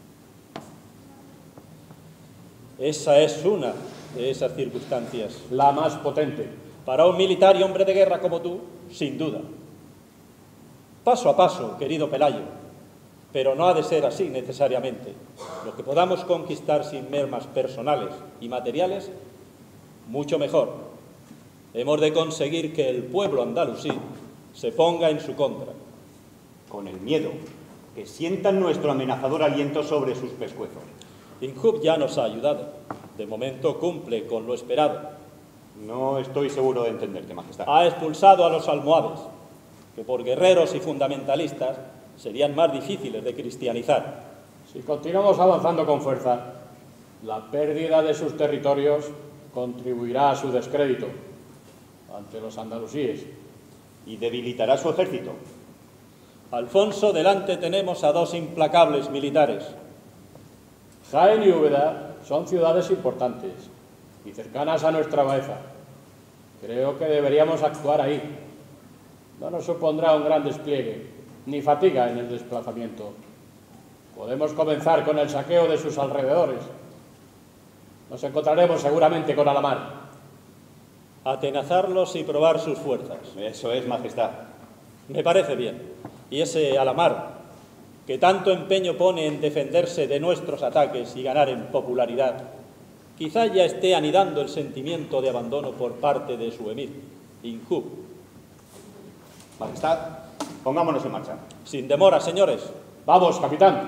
Esa es una de esas circunstancias. La más potente. Para un militar y hombre de guerra como tú, sin duda. Paso a paso, querido Pelayo, pero no ha de ser así necesariamente. Lo que podamos conquistar sin mermas personales y materiales, mucho mejor. Hemos de conseguir que el pueblo andalusí se ponga en su contra. Con el miedo, que sientan nuestro amenazador aliento sobre sus pescuezos. Injud ya nos ha ayudado. De momento cumple con lo esperado. No estoy seguro de entenderte, Majestad. Ha expulsado a los almohades, que por guerreros y fundamentalistas serían más difíciles de cristianizar. Si continuamos avanzando con fuerza, la pérdida de sus territorios contribuirá a su descrédito ante los andalusíes. Y debilitará su ejército. Alfonso, delante tenemos a dos implacables militares. Jaén y Úbeda son ciudades importantes y cercanas a nuestra Baeza. Creo que deberíamos actuar ahí. No nos supondrá un gran despliegue, ni fatiga en el desplazamiento. Podemos comenzar con el saqueo de sus alrededores. Nos encontraremos seguramente con Al-Amar. Atenazarlos y probar sus fuerzas. Eso es, Majestad. Me parece bien. Y ese Al-Amar, que tanto empeño pone en defenderse de nuestros ataques y ganar en popularidad, quizá ya esté anidando el sentimiento de abandono por parte de su emir, Injud. Majestad, pongámonos en marcha. Sin demora, señores. Vamos, capitán.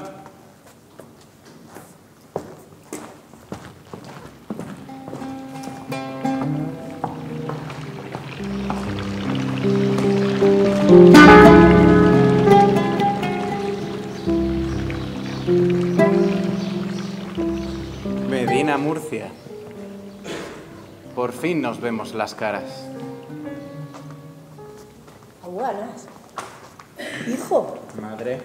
Medina Murcia. Por fin nos vemos las caras. Abuelas. Hijo. Madre.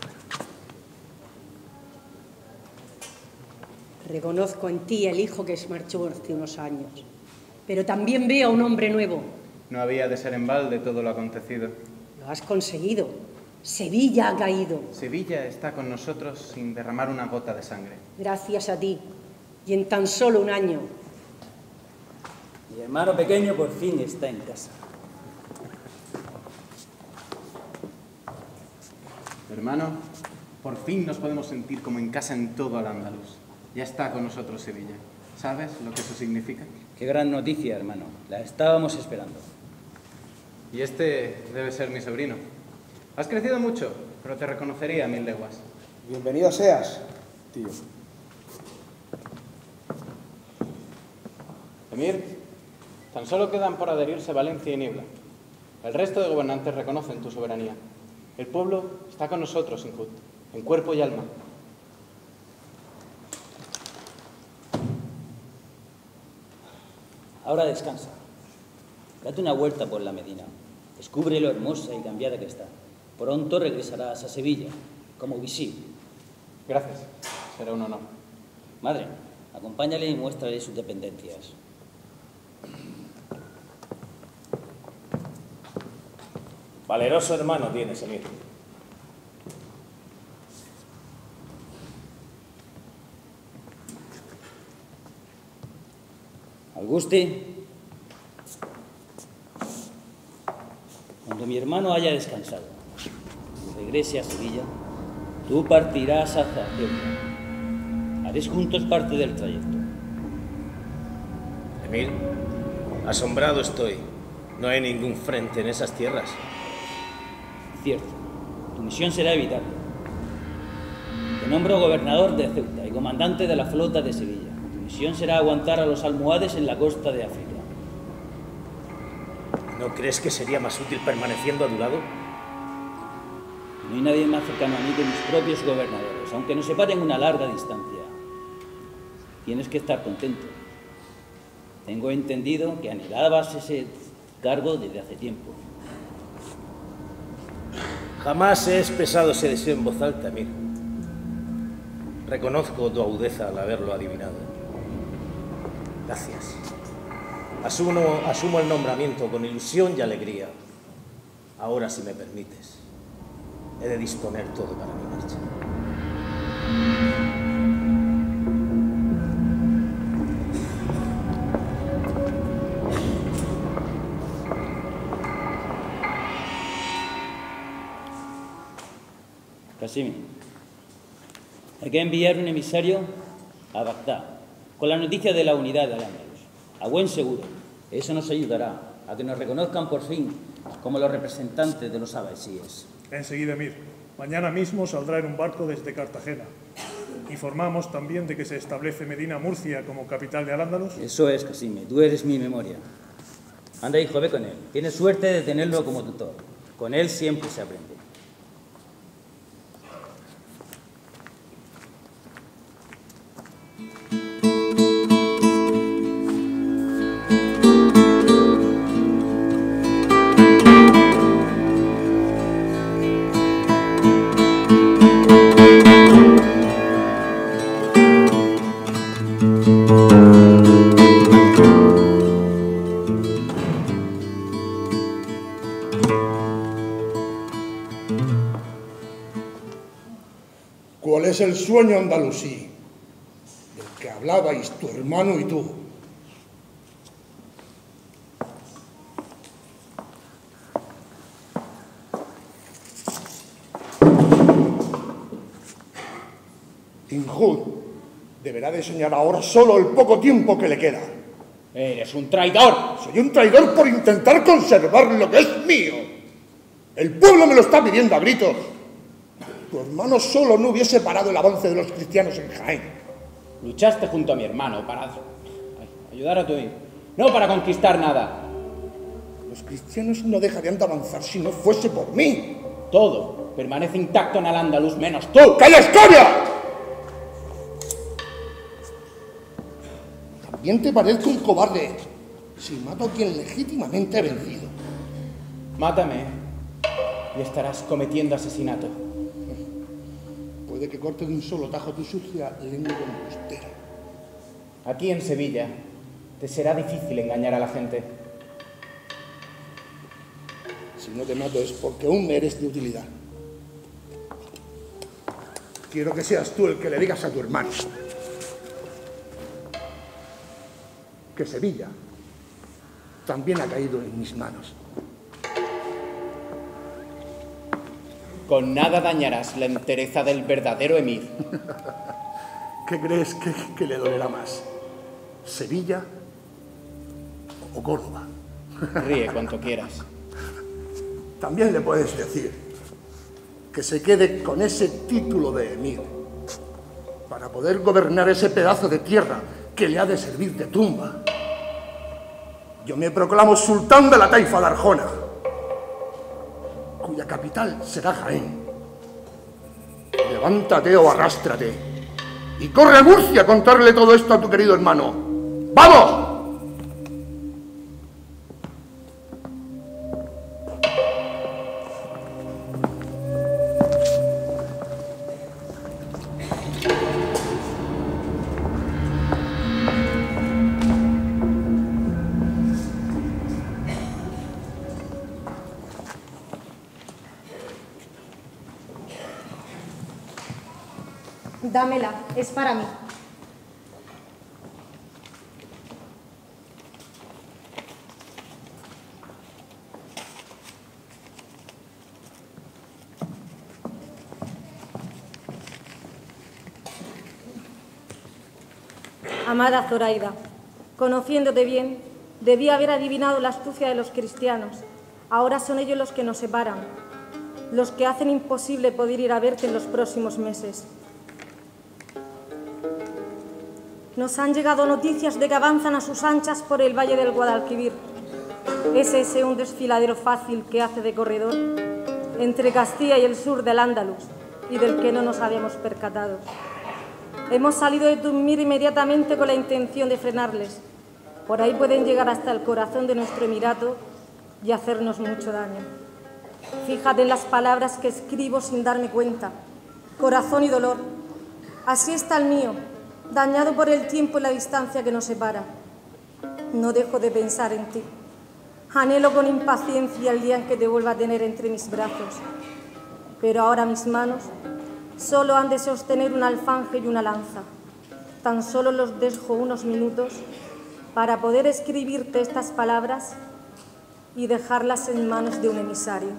Reconozco en ti el hijo que se marchó hace unos años, pero también veo a un hombre nuevo. No había de ser en balde todo lo acontecido. Lo has conseguido. Sevilla ha caído. Sevilla está con nosotros sin derramar una gota de sangre. Gracias a ti. Y en tan solo un año. Mi hermano pequeño por fin está en casa. Hermano, por fin nos podemos sentir como en casa en todo Al-Ándalus. Ya está con nosotros Sevilla. ¿Sabes lo que eso significa? Qué gran noticia, hermano. La estábamos esperando. Y este debe ser mi sobrino. Has crecido mucho, pero te reconocería a mil leguas. Bienvenido seas, tío. Emir, tan solo quedan por adherirse Valencia y Niebla. El resto de gobernantes reconocen tu soberanía. El pueblo está con nosotros, Injud, en cuerpo y alma. Ahora descansa. Date una vuelta por la Medina. Descubre lo hermosa y cambiada que está. Pronto regresarás a Sevilla, como visir. Gracias. Será un honor. Madre, acompáñale y muéstrale sus dependencias. Valeroso hermano tienes, Emir. Augusti, cuando mi hermano haya descansado y regrese a Sevilla, tú partirás hacia Ceuta. Haréis juntos parte del trayecto. Emir, asombrado estoy. No hay ningún frente en esas tierras. Cierto. Tu misión será evitarlo. Te nombro gobernador de Ceuta y comandante de la flota de Sevilla. Tu misión será aguantar a los almohades en la costa de África. ¿No crees que sería más útil permaneciendo a tu lado? No hay nadie más cercano a mí que mis propios gobernadores, aunque nos separen una larga distancia. Tienes que estar contento. Tengo entendido que anhelabas ese cargo desde hace tiempo. Jamás he expresado ese deseo en voz alta, Emir. Reconozco tu agudeza al haberlo adivinado. Gracias. Asumo, asumo el nombramiento con ilusión y alegría. Ahora, si me permites, he de disponer todo para mi marcha. Casimi, hay que enviar un emisario a Bagdad con la noticia de la unidad de Al-Ándalus. A buen seguro, eso nos ayudará a que nos reconozcan por fin como los representantes de los abasíes. Enseguida, Emir. Mañana mismo saldrá en un barco desde Cartagena. Informamos también de que se establece Medina Murcia como capital de Al-Ándalus. Eso es, Casimi, tú eres mi memoria. Anda, hijo, ve con él. Tienes suerte de tenerlo como tutor. Con él siempre se aprende. ¿Cuál es el sueño andalusí del que hablabais tu hermano y tú? Injud deberá de soñar ahora solo el poco tiempo que le queda. ¡Eres un traidor! Soy un traidor por intentar conservar lo que es mío. El pueblo me lo está pidiendo a gritos. Tu hermano solo no hubiese parado el avance de los cristianos en Jaén. Luchaste junto a mi hermano para ayudar a tu hijo, no para conquistar nada. Los cristianos no dejarían de avanzar si no fuese por mí. Todo permanece intacto en Al-Ándalus, menos tú. ¡Calla, escoria! También te parezco un cobarde si mato a quien legítimamente he vencido. Mátame y estarás cometiendo asesinato. Puede que corte de un solo tajo tu sucia lengua embustera. Aquí en Sevilla te será difícil engañar a la gente. Si no te mato es porque aún me eres de utilidad. Quiero que seas tú el que le digas a tu hermano que Sevilla también ha caído en mis manos. Con nada dañarás la entereza del verdadero emir. ¿Qué crees que, que le dolerá más? ¿Sevilla o Córdoba? Ríe cuanto quieras. También le puedes decir que se quede con ese título de emir para poder gobernar ese pedazo de tierra que le ha de servir de tumba. Yo me proclamo sultán de la taifa de Arjona, cuya capital será Jaén. Levántate o arrástrate y corre a Murcia a contarle todo esto a tu querido hermano. ¡Vamos! Dámela, es para mí. Amada Zoraida, conociéndote bien, debí haber adivinado la astucia de los cristianos. Ahora son ellos los que nos separan, los que hacen imposible poder ir a verte en los próximos meses. Nos han llegado noticias de que avanzan a sus anchas por el valle del Guadalquivir. ¿Es ese un desfiladero fácil que hace de corredor entre Castilla y el sur del Andalus y del que no nos habíamos percatado? Hemos salido de Tumir inmediatamente con la intención de frenarles. Por ahí pueden llegar hasta el corazón de nuestro emirato y hacernos mucho daño. Fíjate en las palabras que escribo sin darme cuenta. Corazón y dolor. Así está el mío, dañado por el tiempo y la distancia que nos separa. No dejo de pensar en ti. Anhelo con impaciencia el día en que te vuelva a tener entre mis brazos. Pero ahora mis manos solo han de sostener un alfanje y una lanza. Tan solo los dejo unos minutos para poder escribirte estas palabras y dejarlas en manos de un emisario.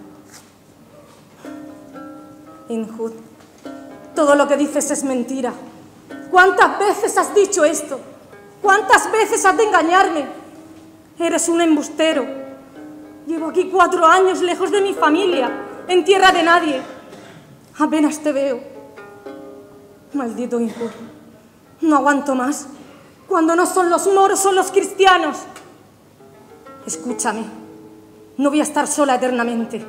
Injud, todo lo que dices es mentira. ¿Cuántas veces has dicho esto? ¿Cuántas veces has de engañarme? Eres un embustero. Llevo aquí cuatro años lejos de mi familia, en tierra de nadie. Apenas te veo. Maldito Injud, no aguanto más. Cuando no son los moros, son los cristianos. Escúchame, no voy a estar sola eternamente.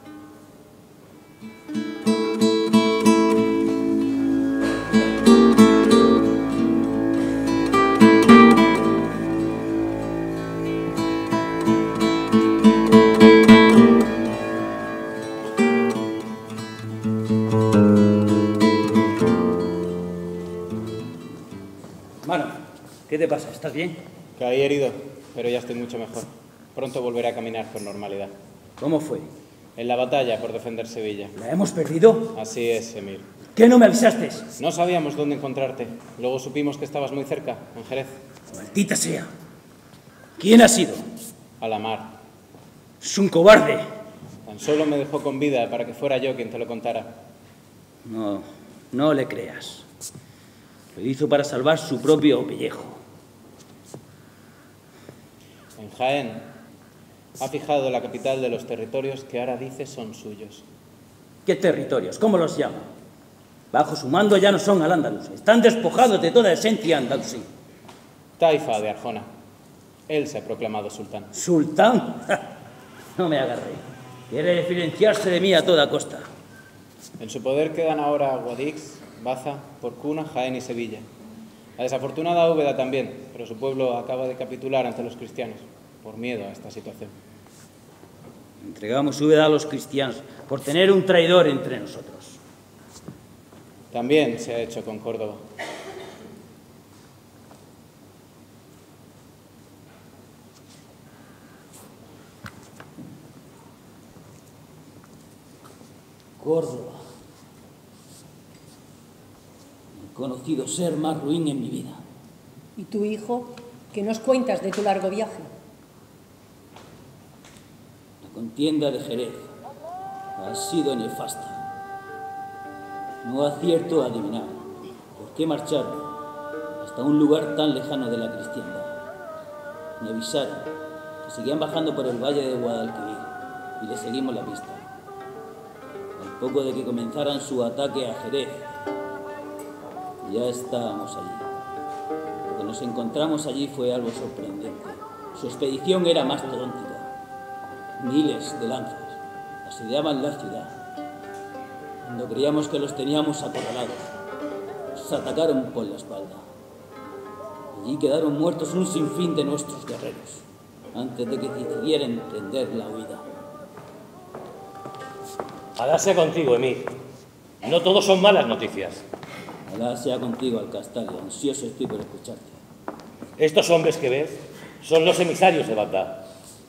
¿Qué te pasa? ¿Estás bien? Caí herido, pero ya estoy mucho mejor. Pronto volveré a caminar con normalidad. ¿Cómo fue? En la batalla por defender Sevilla. ¿La hemos perdido? Así es, Emir. ¿Qué no me avisaste? No sabíamos dónde encontrarte. Luego supimos que estabas muy cerca, en Jerez. Maldita sea. ¿Quién ha sido? Alamar. Es un cobarde. Tan solo me dejó con vida para que fuera yo quien te lo contara. No, no le creas. Lo hizo para salvar su propio pellejo. En Jaén ha fijado la capital de los territorios que ahora dice son suyos. ¿Qué territorios? ¿Cómo los llama? Bajo su mando ya no son al-Ándalus. Están despojados de toda esencia andalusí. Taifa de Arjona. Él se ha proclamado sultán. ¿Sultán? No me agarré. Quiere diferenciarse de mí a toda costa. En su poder quedan ahora Guadix, Baza, Porcuna, Jaén y Sevilla. La desafortunada Úbeda también, pero su pueblo acaba de capitular ante los cristianos, por miedo a esta situación. Entregamos Úbeda a los cristianos por tener un traidor entre nosotros. También se ha hecho con Córdoba. Córdoba. He conocido ser más ruin en mi vida. ¿Y tu hijo? ¿Qué nos cuentas de tu largo viaje? La contienda de Jerez ha sido nefasta. No acierto a adivinar por qué marcharon hasta un lugar tan lejano de la cristiandad. Me avisaron que seguían bajando por el valle de Guadalquivir y le seguimos la pista. Al poco de que comenzaran su ataque a Jerez, ya estábamos allí. Lo que nos encontramos allí fue algo sorprendente. Su expedición era mastodóntica. Miles de lanzas asediaban la ciudad. Cuando creíamos que los teníamos acorralados, nos atacaron por la espalda. Allí quedaron muertos un sinfín de nuestros guerreros, antes de que decidieran emprender la huida. Alá sea contigo, Emir. No todos son malas noticias. Alá sea contigo, Alcastalia. Ansioso estoy por escucharte. Estos hombres que ves son los emisarios de Bagdad.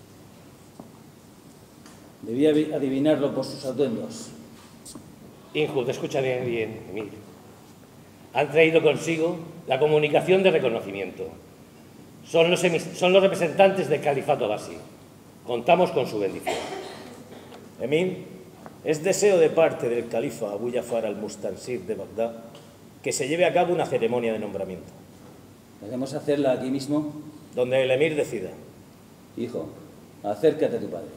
Debía adivinarlo por sus atuendos. Injud, escúchame bien, Emir. Han traído consigo la comunicación de reconocimiento. Son los, son los representantes del califato abasí. Contamos con su bendición. Emir, es deseo de parte del califa Abu Jafar al-Mustansir de Bagdad que se lleve a cabo una ceremonia de nombramiento. ¿Debemos hacerla aquí mismo? Donde el emir decida. Hijo, acércate a tu padre.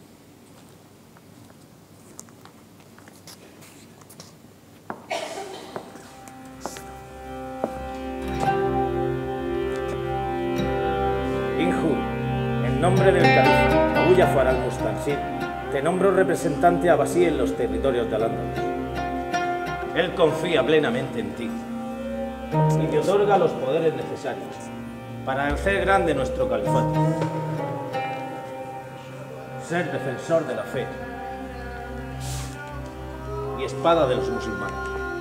Inju, en nombre del califa Abu Jafar al-Mustansir, te nombro representante abasí en los territorios de Al-Ándalus. Él confía plenamente en ti y te otorga los poderes necesarios para hacer grande nuestro califato. Ser defensor de la fe y espada de los musulmanes.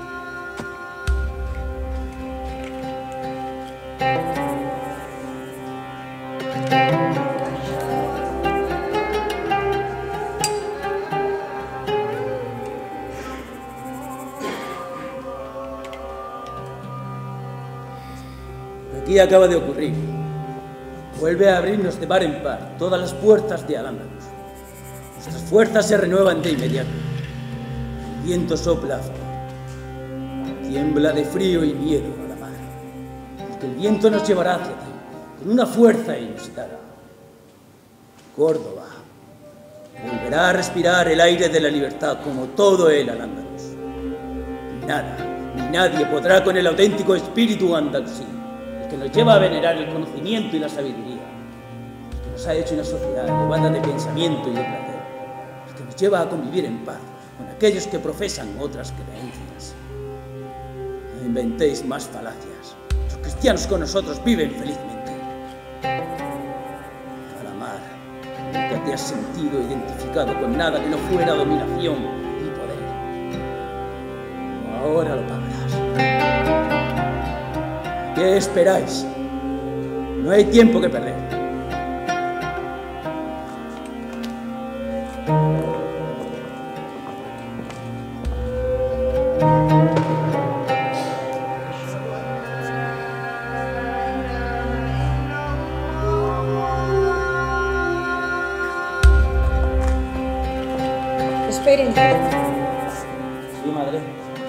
Aquí acaba de ocurrir. Vuelve a abrirnos de par en par todas las puertas de Al-Ándalus. Nuestras fuerzas se renuevan de inmediato. El viento sopla a favor. Tiembla de frío y miedo a la mar. Porque el viento nos llevará hacia ti, con una fuerza inusitada. Córdoba volverá a respirar el aire de la libertad como todo el Al-Ándalus. Nada, ni nadie podrá con el auténtico espíritu andalusí, que nos lleva a venerar el conocimiento y la sabiduría, el que nos ha hecho una sociedad elevada de pensamiento y de placer, el que nos lleva a convivir en paz con aquellos que profesan otras creencias. No inventéis más falacias. Los cristianos con nosotros viven felizmente. A la mar, nunca te has sentido identificado con nada que no fuera dominación y poder. Ahora lo pagarás. ¿Qué esperáis? No hay tiempo que perder. Esperen. Sí, madre.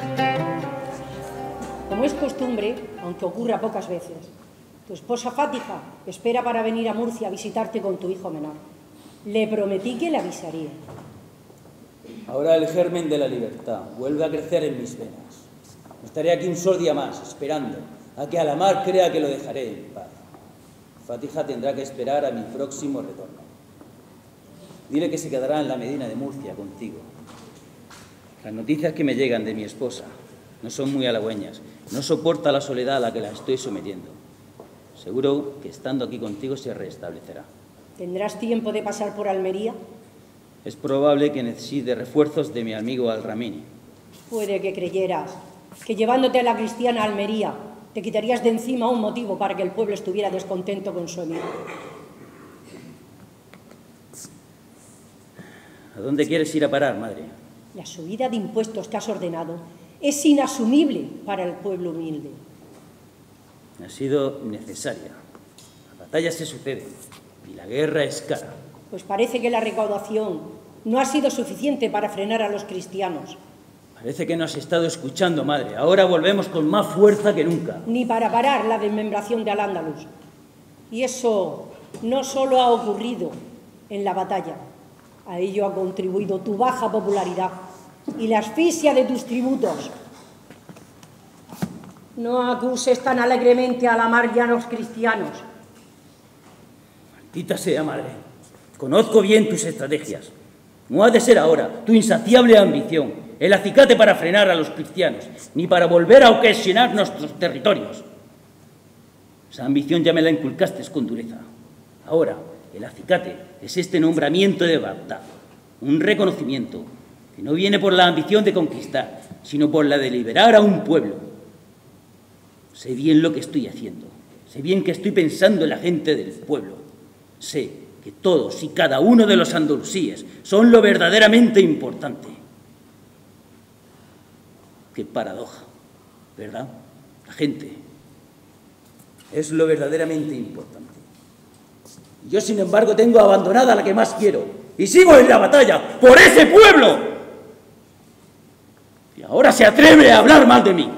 Como es costumbre, aunque ocurra pocas veces, tu esposa Fática espera para venir a Murcia a visitarte con tu hijo menor. Le prometí que le avisaría. Ahora el germen de la libertad vuelve a crecer en mis venas. Estaré aquí un solo día más, esperando a que Alamar crea que lo dejaré en paz. Fática tendrá que esperar a mi próximo retorno. Dile que se quedará en la Medina de Murcia contigo. Las noticias que me llegan de mi esposa no son muy halagüeñas. No soporta la soledad a la que la estoy sometiendo. Seguro que estando aquí contigo se restablecerá. ¿Tendrás tiempo de pasar por Almería? Es probable que necesite refuerzos de mi amigo Al-Ramini. Puede que creyeras que llevándote a la cristiana Almería te quitarías de encima un motivo para que el pueblo estuviera descontento con su emir. ¿A dónde quieres ir a parar, madre? La subida de impuestos que has ordenado es inasumible para el pueblo humilde. Ha sido necesaria. Las batallas se suceden y la guerra es cara. Pues parece que la recaudación no ha sido suficiente para frenar a los cristianos. Parece que no has estado escuchando, madre. Ahora volvemos con más fuerza que nunca. Ni para parar la desmembración de Al-Ándalus. Y eso no solo ha ocurrido en la batalla. A ello ha contribuido tu baja popularidad y la asfixia de tus tributos. No acuses tan alegremente a la mar y a los cristianos. Maldita sea, madre. Conozco bien tus estrategias. No ha de ser ahora tu insaciable ambición el acicate para frenar a los cristianos, ni para volver a ocasionar nuestros territorios. Esa ambición ya me la inculcaste con dureza. Ahora, el acicate es este nombramiento de Bagdad, un reconocimiento que no viene por la ambición de conquistar, sino por la de liberar a un pueblo. Sé bien lo que estoy haciendo, sé bien que estoy pensando en la gente del pueblo. Sé que todos y cada uno de los andalusíes son lo verdaderamente importante. Qué paradoja. ¿verdad? La gente es lo verdaderamente importante. Yo, sin embargo, tengo abandonada a la que más quiero y sigo en la batalla por ese pueblo. Y ahora se atreve a hablar mal de mí.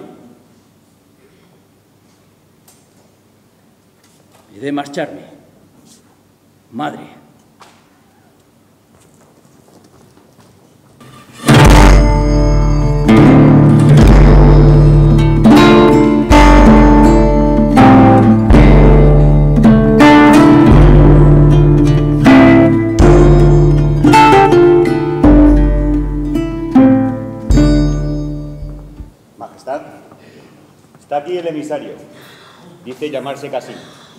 He de marcharme. Madre. Majestad, está aquí el emisario. Dice llamarse Casim.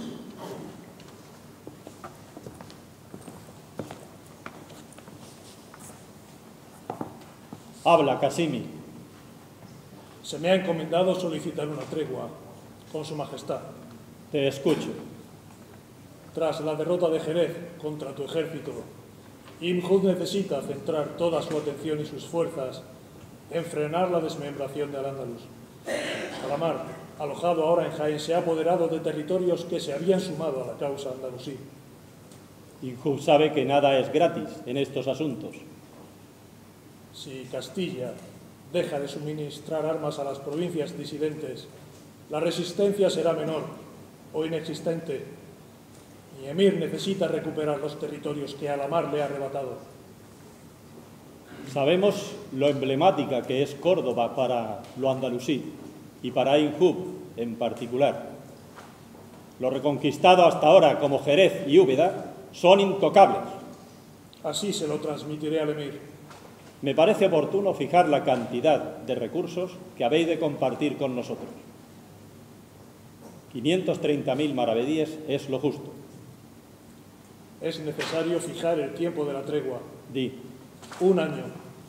Habla, Casimi. Se me ha encomendado solicitar una tregua con su majestad. Te escucho. Tras la derrota de Jerez contra tu ejército, Imhud necesita centrar toda su atención y sus fuerzas en frenar la desmembración de Al-Ándalus. Alamar, alojado ahora en Jaén, se ha apoderado de territorios que se habían sumado a la causa andalusí. Imhud sabe que nada es gratis en estos asuntos. Si Castilla deja de suministrar armas a las provincias disidentes, la resistencia será menor o inexistente. Mi emir necesita recuperar los territorios que Alamar le ha arrebatado. Sabemos lo emblemática que es Córdoba para lo andalusí y para Imhud en particular. Lo reconquistado hasta ahora como Jerez y Úbeda son intocables. Así se lo transmitiré al emir. Me parece oportuno fijar la cantidad de recursos que habéis de compartir con nosotros. quinientos treinta mil maravedíes es lo justo. Es necesario fijar el tiempo de la tregua. Di. Un año.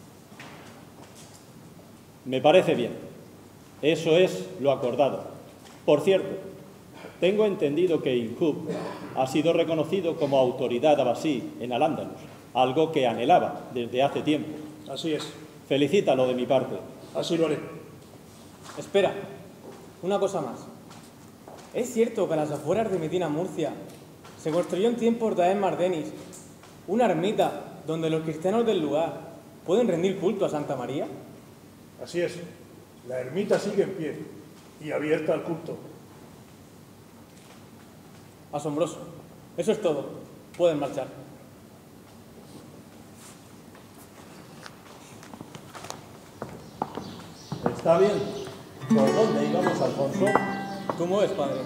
Me parece bien. Eso es lo acordado. Por cierto, tengo entendido que Imhud ha sido reconocido como autoridad abasí en Al-Ándalus, algo que anhelaba desde hace tiempo. Así es. Felicítalo de mi parte. Así lo haré. Espera, una cosa más. ¿Es cierto que a las afueras de Medina Murcia se construyó en tiempos de Aemar Denis una ermita donde los cristianos del lugar pueden rendir culto a Santa María? Así es. La ermita sigue en pie y abierta al culto. Asombroso. Eso es todo. Pueden marchar. Está bien. ¿Por dónde íbamos, Alfonso? ¿Cómo es, padre?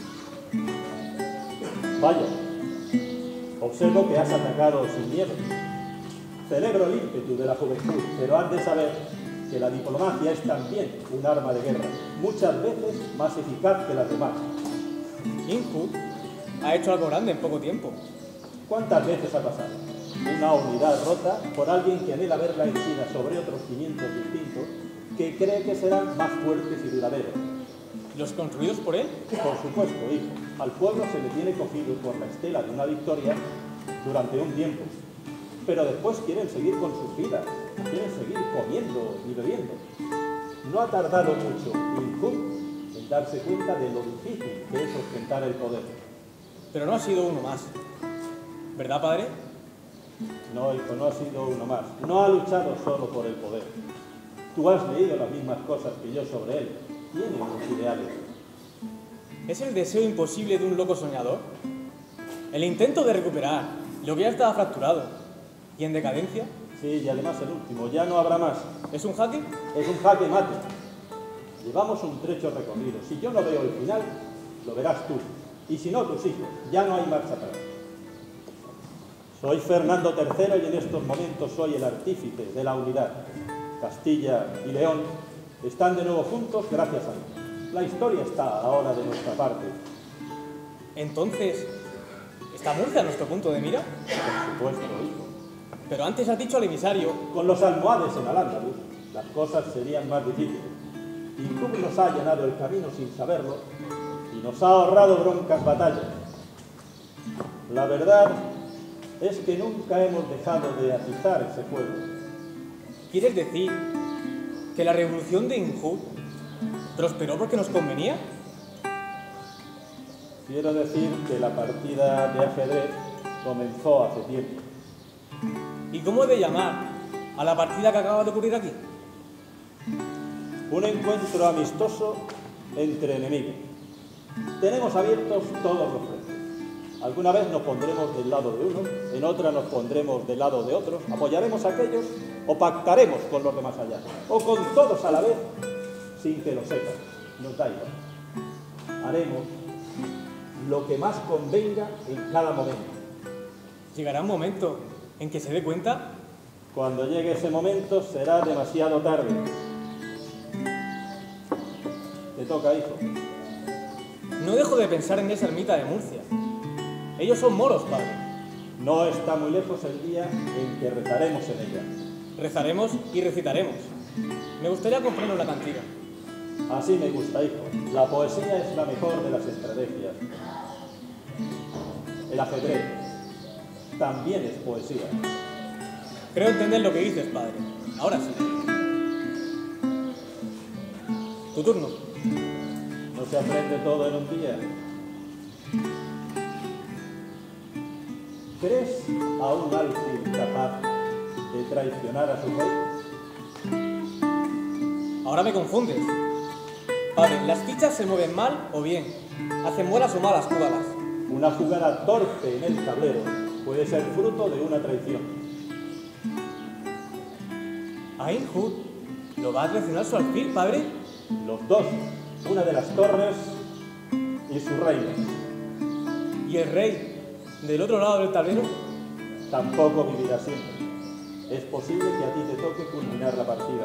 Vaya. Observo que has atacado sin miedo. Celebro el ímpetu de la juventud, pero has de saber que la diplomacia es también un arma de guerra, muchas veces más eficaz que las demás. Imhud ha hecho algo grande en poco tiempo. ¿Cuántas veces ha pasado? Una unidad rota por alguien que anhela verla erigida sobre otros cimientos distintos, que cree que serán más fuertes y duraderos. ¿Los construidos por él? Por supuesto, hijo. Al pueblo se le tiene cogido por la estela de una victoria durante un tiempo, pero después quieren seguir con sus vidas, quieren seguir comiendo y bebiendo. No ha tardado mucho Imhud en darse cuenta de lo difícil que es ostentar el poder. Pero no ha sido uno más. ¿Verdad, padre? No, hijo, no ha sido uno más. No ha luchado solo por el poder. Tú has leído las mismas cosas que yo sobre él. Tiene unos ideales. ¿Es el deseo imposible de un loco soñador? El intento de recuperar lo que ya estaba fracturado y en decadencia. Sí, y además el último, ya no habrá más. ¿Es un jaque? Es un jaque mate. Llevamos un trecho recorrido. Si yo no veo el final, lo verás tú. Y si no, tus hijos. Ya no hay marcha atrás. Soy Fernando tercero y en estos momentos soy el artífice de la unidad. Castilla y León están de nuevo juntos gracias a mí. La historia está ahora de nuestra parte. Entonces, ¿está Murcia a nuestro punto de mira? Por supuesto, hijo. Pero antes has dicho al emisario... Con los almohades en Al-Ándalus, las cosas serían más difíciles. Imhud nos ha allanado el camino sin saberlo y nos ha ahorrado broncas batallas. La verdad es que nunca hemos dejado de atizar ese fuego. ¿Quieres decir que la revolución de Imhud ¿Prosperó porque nos convenía? Quiero decir que la partida de ajedrez comenzó hace tiempo. ¿Y cómo he de llamar a la partida que acaba de ocurrir aquí? Un encuentro amistoso entre enemigos. Tenemos abiertos todos los frentes. Alguna vez nos pondremos del lado de unos, en otra nos pondremos del lado de otros, apoyaremos a aquellos o pactaremos con los de más allá, o con todos a la vez, sin que lo sepan. Nos da igual. Haremos lo que más convenga en cada momento. ¿Llegará un momento en que se dé cuenta? Cuando llegue ese momento será demasiado tarde. Te toca, hijo. No dejo de pensar en esa ermita de Murcia. Ellos son moros, padre. No está muy lejos el día en que rezaremos en ella. Rezaremos y recitaremos. Me gustaría comprar una cantiga. Así me gusta, hijo. La poesía es la mejor de las estrategias. El ajedrez también es poesía. Creo entender lo que dices, padre. Ahora sí. Tu turno. No se aprende todo en un día. ¿Crees a un alfil capaz de traicionar a su rey? Ahora me confundes. Padre, ¿las fichas se mueven mal o bien? ¿Hacen buenas o malas jugadas? Una jugada torpe en el tablero puede ser fruto de una traición. ¿A Inhud lo va a traicionar su alfil, padre? Los dos, una de las torres y su reina. ¿Y el rey del otro lado del tablero? Tampoco vivirá siempre. Es posible que a ti te toque culminar la partida.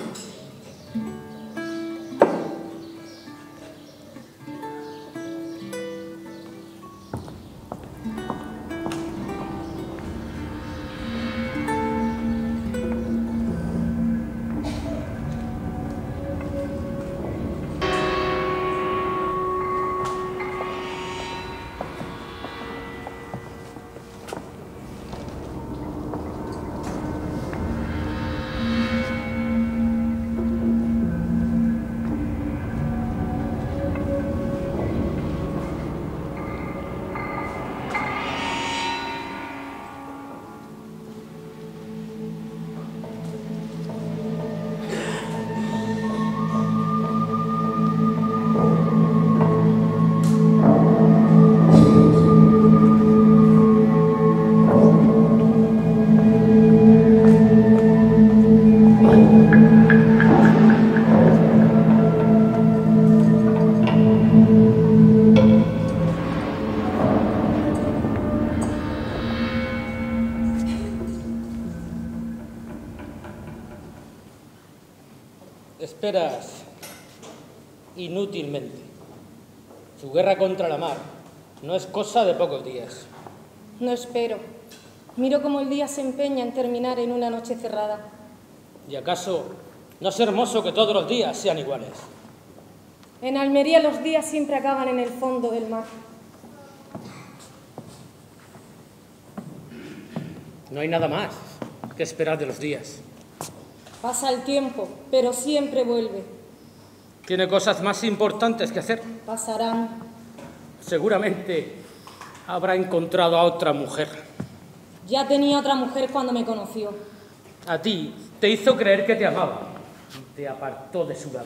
Esperas inútilmente. Su guerra contra la mar no es cosa de pocos días. No espero. Miro cómo el día se empeña en terminar en una noche cerrada. ¿Y acaso no es hermoso que todos los días sean iguales? En Almería los días siempre acaban en el fondo del mar. No hay nada más que esperar de los días. Pasa el tiempo, pero siempre vuelve. Tiene cosas más importantes que hacer. Pasarán. Seguramente habrá encontrado a otra mujer. Ya tenía otra mujer cuando me conoció. A ti te hizo creer que te amaba y te apartó de su lado.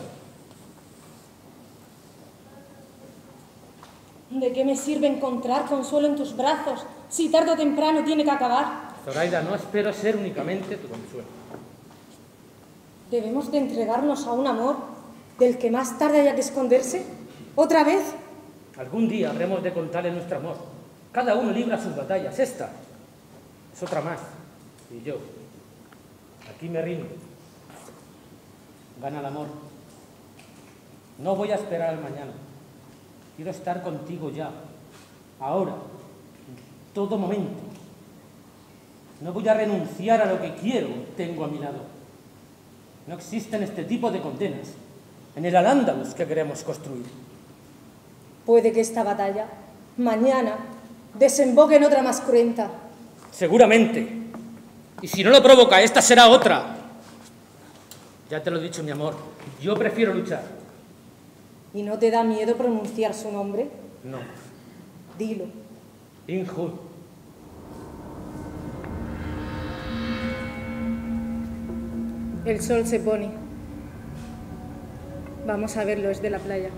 ¿De qué me sirve encontrar consuelo en tus brazos si tarde o temprano tiene que acabar? Zoraida, no espero ser únicamente tu consuelo. ¿Debemos de entregarnos a un amor del que más tarde haya que esconderse? ¿Otra vez? Algún día habremos de contarle nuestro amor. Cada uno libra sus batallas. Esta es otra más. Y yo, aquí me rindo. Gana el amor. No voy a esperar al mañana. Quiero estar contigo ya, ahora, en todo momento. No voy a renunciar a lo que quiero, tengo a mi lado. No existen este tipo de condenas en el Al-Ándalus que queremos construir. Puede que esta batalla, mañana, desemboque en otra más cruenta. Seguramente. Y si no lo provoca, esta será otra. Ya te lo he dicho, mi amor. Yo prefiero luchar. ¿Y no te da miedo pronunciar su nombre? No. Dilo. Injud. El sol se pone. Vamos a verlo desde la playa.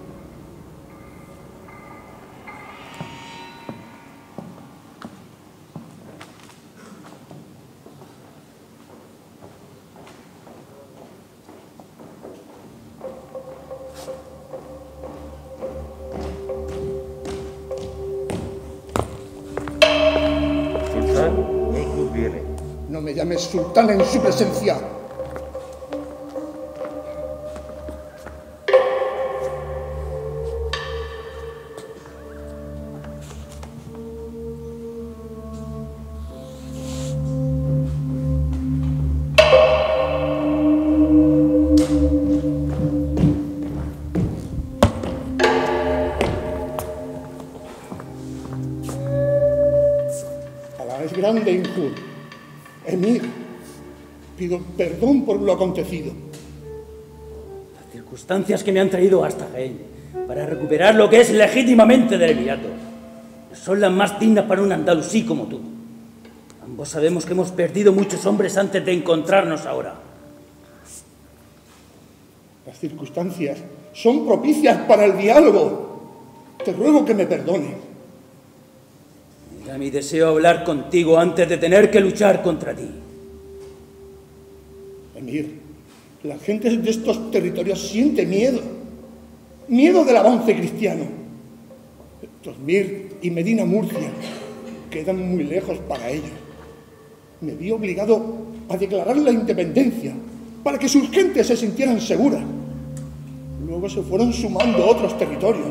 No me llames sultán en su presencia. Alá es grande, Injud. Emir, pido perdón por lo acontecido. Las circunstancias que me han traído hasta Jaén para recuperar lo que es legítimamente del Emirato son las más dignas para un andalusí como tú. Ambos sabemos que hemos perdido muchos hombres antes de encontrarnos ahora. Las circunstancias son propicias para el diálogo. Te ruego que me perdones. Era mi deseo hablar contigo antes de tener que luchar contra ti. Emir, la gente de estos territorios siente miedo. Miedo del avance cristiano. Trosmir y Medina Murcia quedan muy lejos para ellos. Me vi obligado a declarar la independencia para que sus gentes se sintieran seguras. Luego se fueron sumando otros territorios.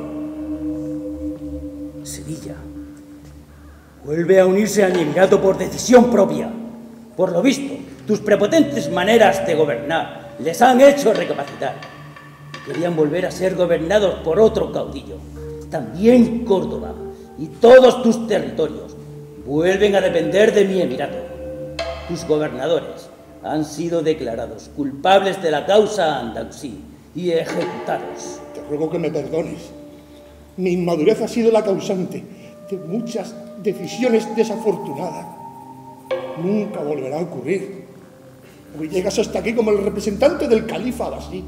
Sevilla vuelve a unirse al Emirato por decisión propia. Por lo visto, tus prepotentes maneras de gobernar les han hecho recapacitar. Querían volver a ser gobernados por otro caudillo. También Córdoba y todos tus territorios vuelven a depender de mi Emirato. Tus gobernadores han sido declarados culpables de la causa andalusí y ejecutados. Te ruego que me perdones. Mi inmadurez ha sido la causante de muchas decisiones desafortunadas. Nunca volverá a ocurrir. Hoy llegas hasta aquí como el representante del califa abasí.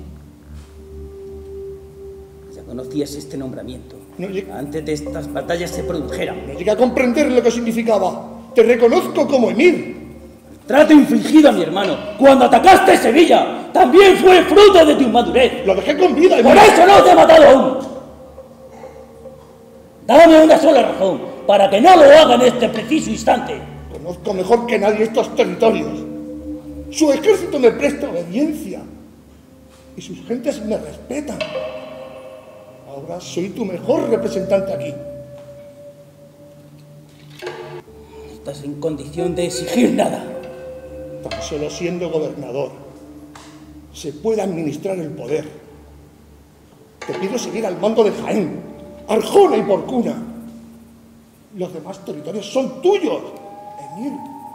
Ya conocías este nombramiento. No llega... Antes de estas batallas se produjeran. No llegué a comprender lo que significaba. Te reconozco como emir. El trato infligido a mi hermano cuando atacaste Sevilla también fue fruto de tu inmadurez. Lo dejé con vida. Por eso no te he matado aún. Dame una sola razón para que no lo haga en este preciso instante. Conozco mejor que nadie estos territorios. Su ejército me presta obediencia y sus gentes me respetan. Ahora soy tu mejor representante aquí. No estás en condición de exigir nada. Tan solo siendo gobernador se puede administrar el poder. Te pido seguir al mando de Jaén, Arjona y Porcuna. Los demás territorios son tuyos, Emir.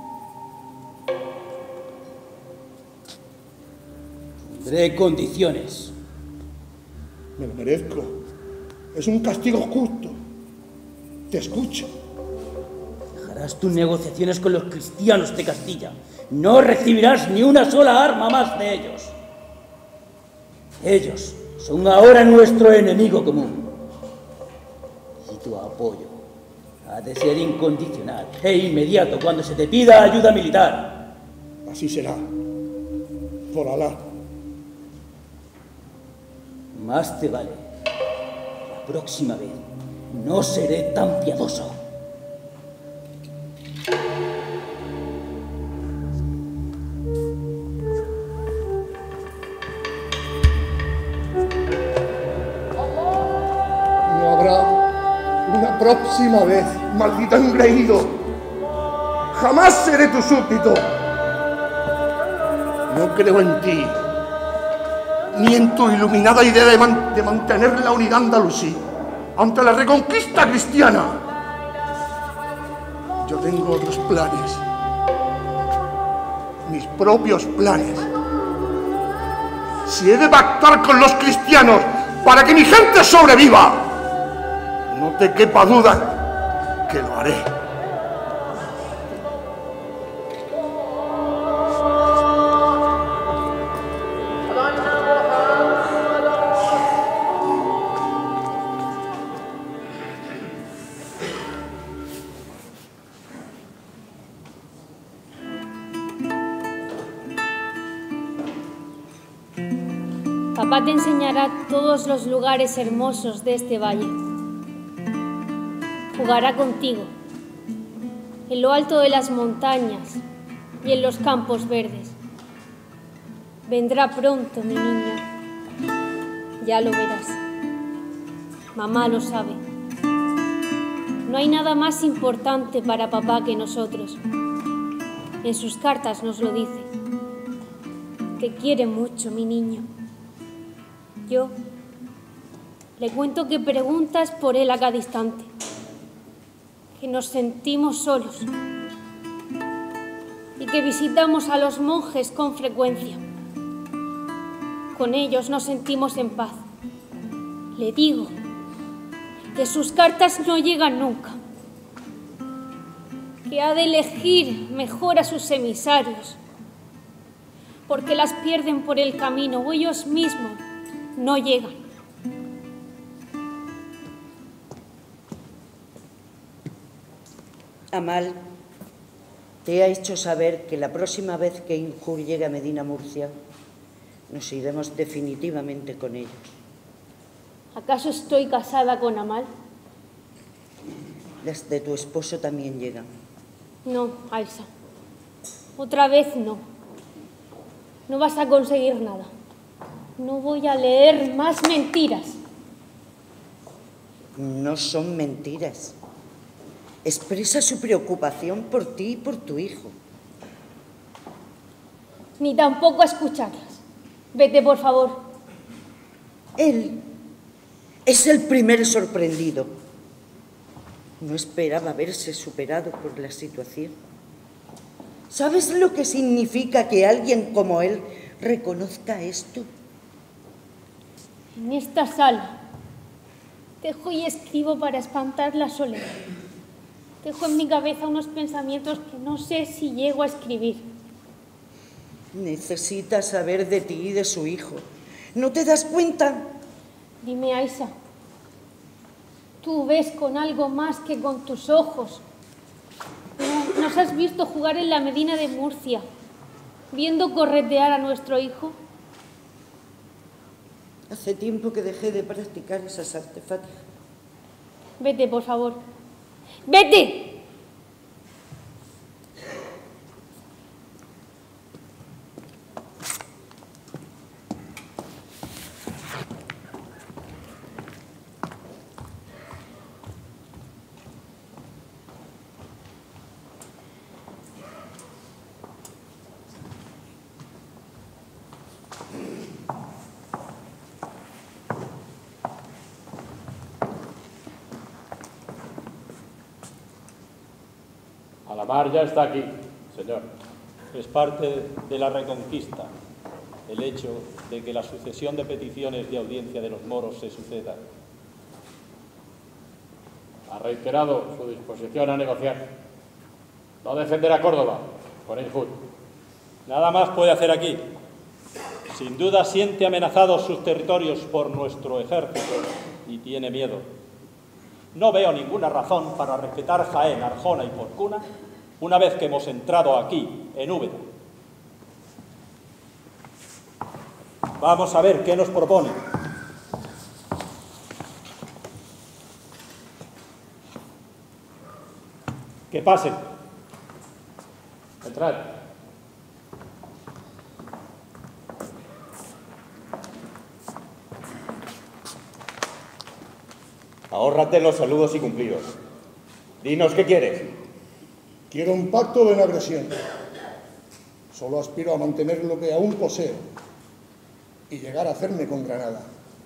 Pondré condiciones. Me lo merezco. Es un castigo justo. Te escucho. Dejarás tus negociaciones con los cristianos de Castilla. No recibirás ni una sola arma más de ellos. Ellos son ahora nuestro enemigo común. Y tu apoyo ha de ser incondicional e inmediato cuando se te pida ayuda militar. Así será. Por Alá. Más te vale. La próxima vez no seré tan piadoso. No habrá una próxima vez, maldito engreído. Jamás seré tu súbdito. No creo en ti, ni en tu iluminada idea de, man de mantener la unidad andalusí ante la reconquista cristiana. Yo tengo otros planes, mis propios planes. Si he de pactar con los cristianos para que mi gente sobreviva. No te quepa duda que lo haré. Papá te enseñará todos los lugares hermosos de este valle. Jugará contigo en lo alto de las montañas y en los campos verdes. Vendrá pronto, mi niña. Ya lo verás. Mamá lo sabe. No hay nada más importante para papá que nosotros. En sus cartas nos lo dice. Te quiere mucho, mi niño. Yo le cuento que preguntas por él a cada instante, que nos sentimos solos y que visitamos a los monjes con frecuencia. Con ellos nos sentimos en paz. Le digo que sus cartas no llegan nunca, que ha de elegir mejor a sus emisarios, porque las pierden por el camino o ellos mismos no llegan. Amal te ha hecho saber que la próxima vez que Injur llegue a Medina Murcia, nos iremos definitivamente con ellos. ¿Acaso estoy casada con Amal? Las de tu esposo también llegan. No, Aisa. Otra vez no. No vas a conseguir nada. No voy a leer más mentiras. No son mentiras. Expresa su preocupación por ti y por tu hijo. Ni tampoco a escucharlas. Vete, por favor. Él es el primer sorprendido. No esperaba verse superado por la situación. ¿Sabes lo que significa que alguien como él reconozca esto? En esta sala tejo y escribo para espantar la soledad. Tejo en mi cabeza unos pensamientos que no sé si llego a escribir. Necesita saber de ti y de su hijo. ¿No te das cuenta? Dime, Aisa, ¿tú ves con algo más que con tus ojos? ¿No nos has visto jugar en la Medina de Murcia, viendo corretear a nuestro hijo? Hace tiempo que dejé de practicar esas artefactos. Vete, por favor. ¡Vete! Alamar ya está aquí, señor. Es parte de la reconquista el hecho de que la sucesión de peticiones de audiencia de los moros se suceda. Ha reiterado su disposición a negociar. No defenderá Córdoba con Injud. Nada más puede hacer aquí. Sin duda siente amenazados sus territorios por nuestro ejército y tiene miedo. No veo ninguna razón para respetar Jaén, Arjona y Porcuna una vez que hemos entrado aquí, en Úbeda. Vamos a ver qué nos propone. Que pasen. Entrad. Ahórrate los saludos y cumplidos. Dinos qué quieres. Quiero un pacto de no agresión. Solo aspiro a mantener lo que aún poseo y llegar a hacerme con Granada.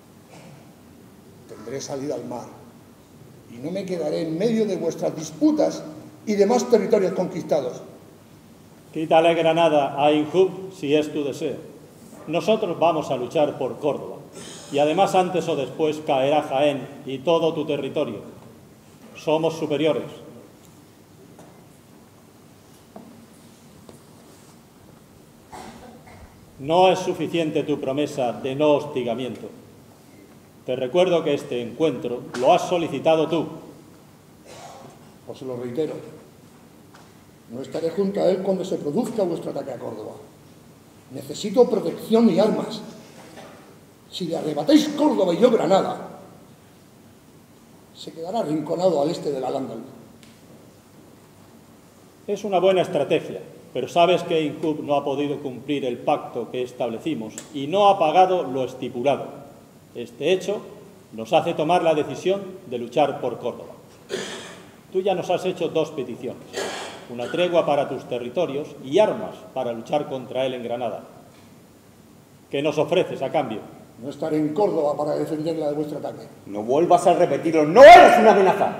Tendré salida al mar y no me quedaré en medio de vuestras disputas y demás territorios conquistados. Quítale Granada a Injub si es tu deseo. Nosotros vamos a luchar por Córdoba. Y además antes o después caerá Jaén y todo tu territorio. Somos superiores. No es suficiente tu promesa de no hostigamiento. Te recuerdo que este encuentro lo has solicitado tú. Os lo reitero. No estaré junto a él cuando se produzca vuestro ataque a Córdoba. Necesito protección y armas. Si le arrebatáis Córdoba y yo Granada, se quedará arrinconado al este del Al-Ándalus. Es una buena estrategia, pero sabes que Injub no ha podido cumplir el pacto que establecimos y no ha pagado lo estipulado. Este hecho nos hace tomar la decisión de luchar por Córdoba. Tú ya nos has hecho dos peticiones, una tregua para tus territorios y armas para luchar contra él en Granada. ¿Qué nos ofreces a cambio? No estaré en Córdoba para defenderla de vuestro ataque. No vuelvas a repetirlo. ¡No eres una amenaza!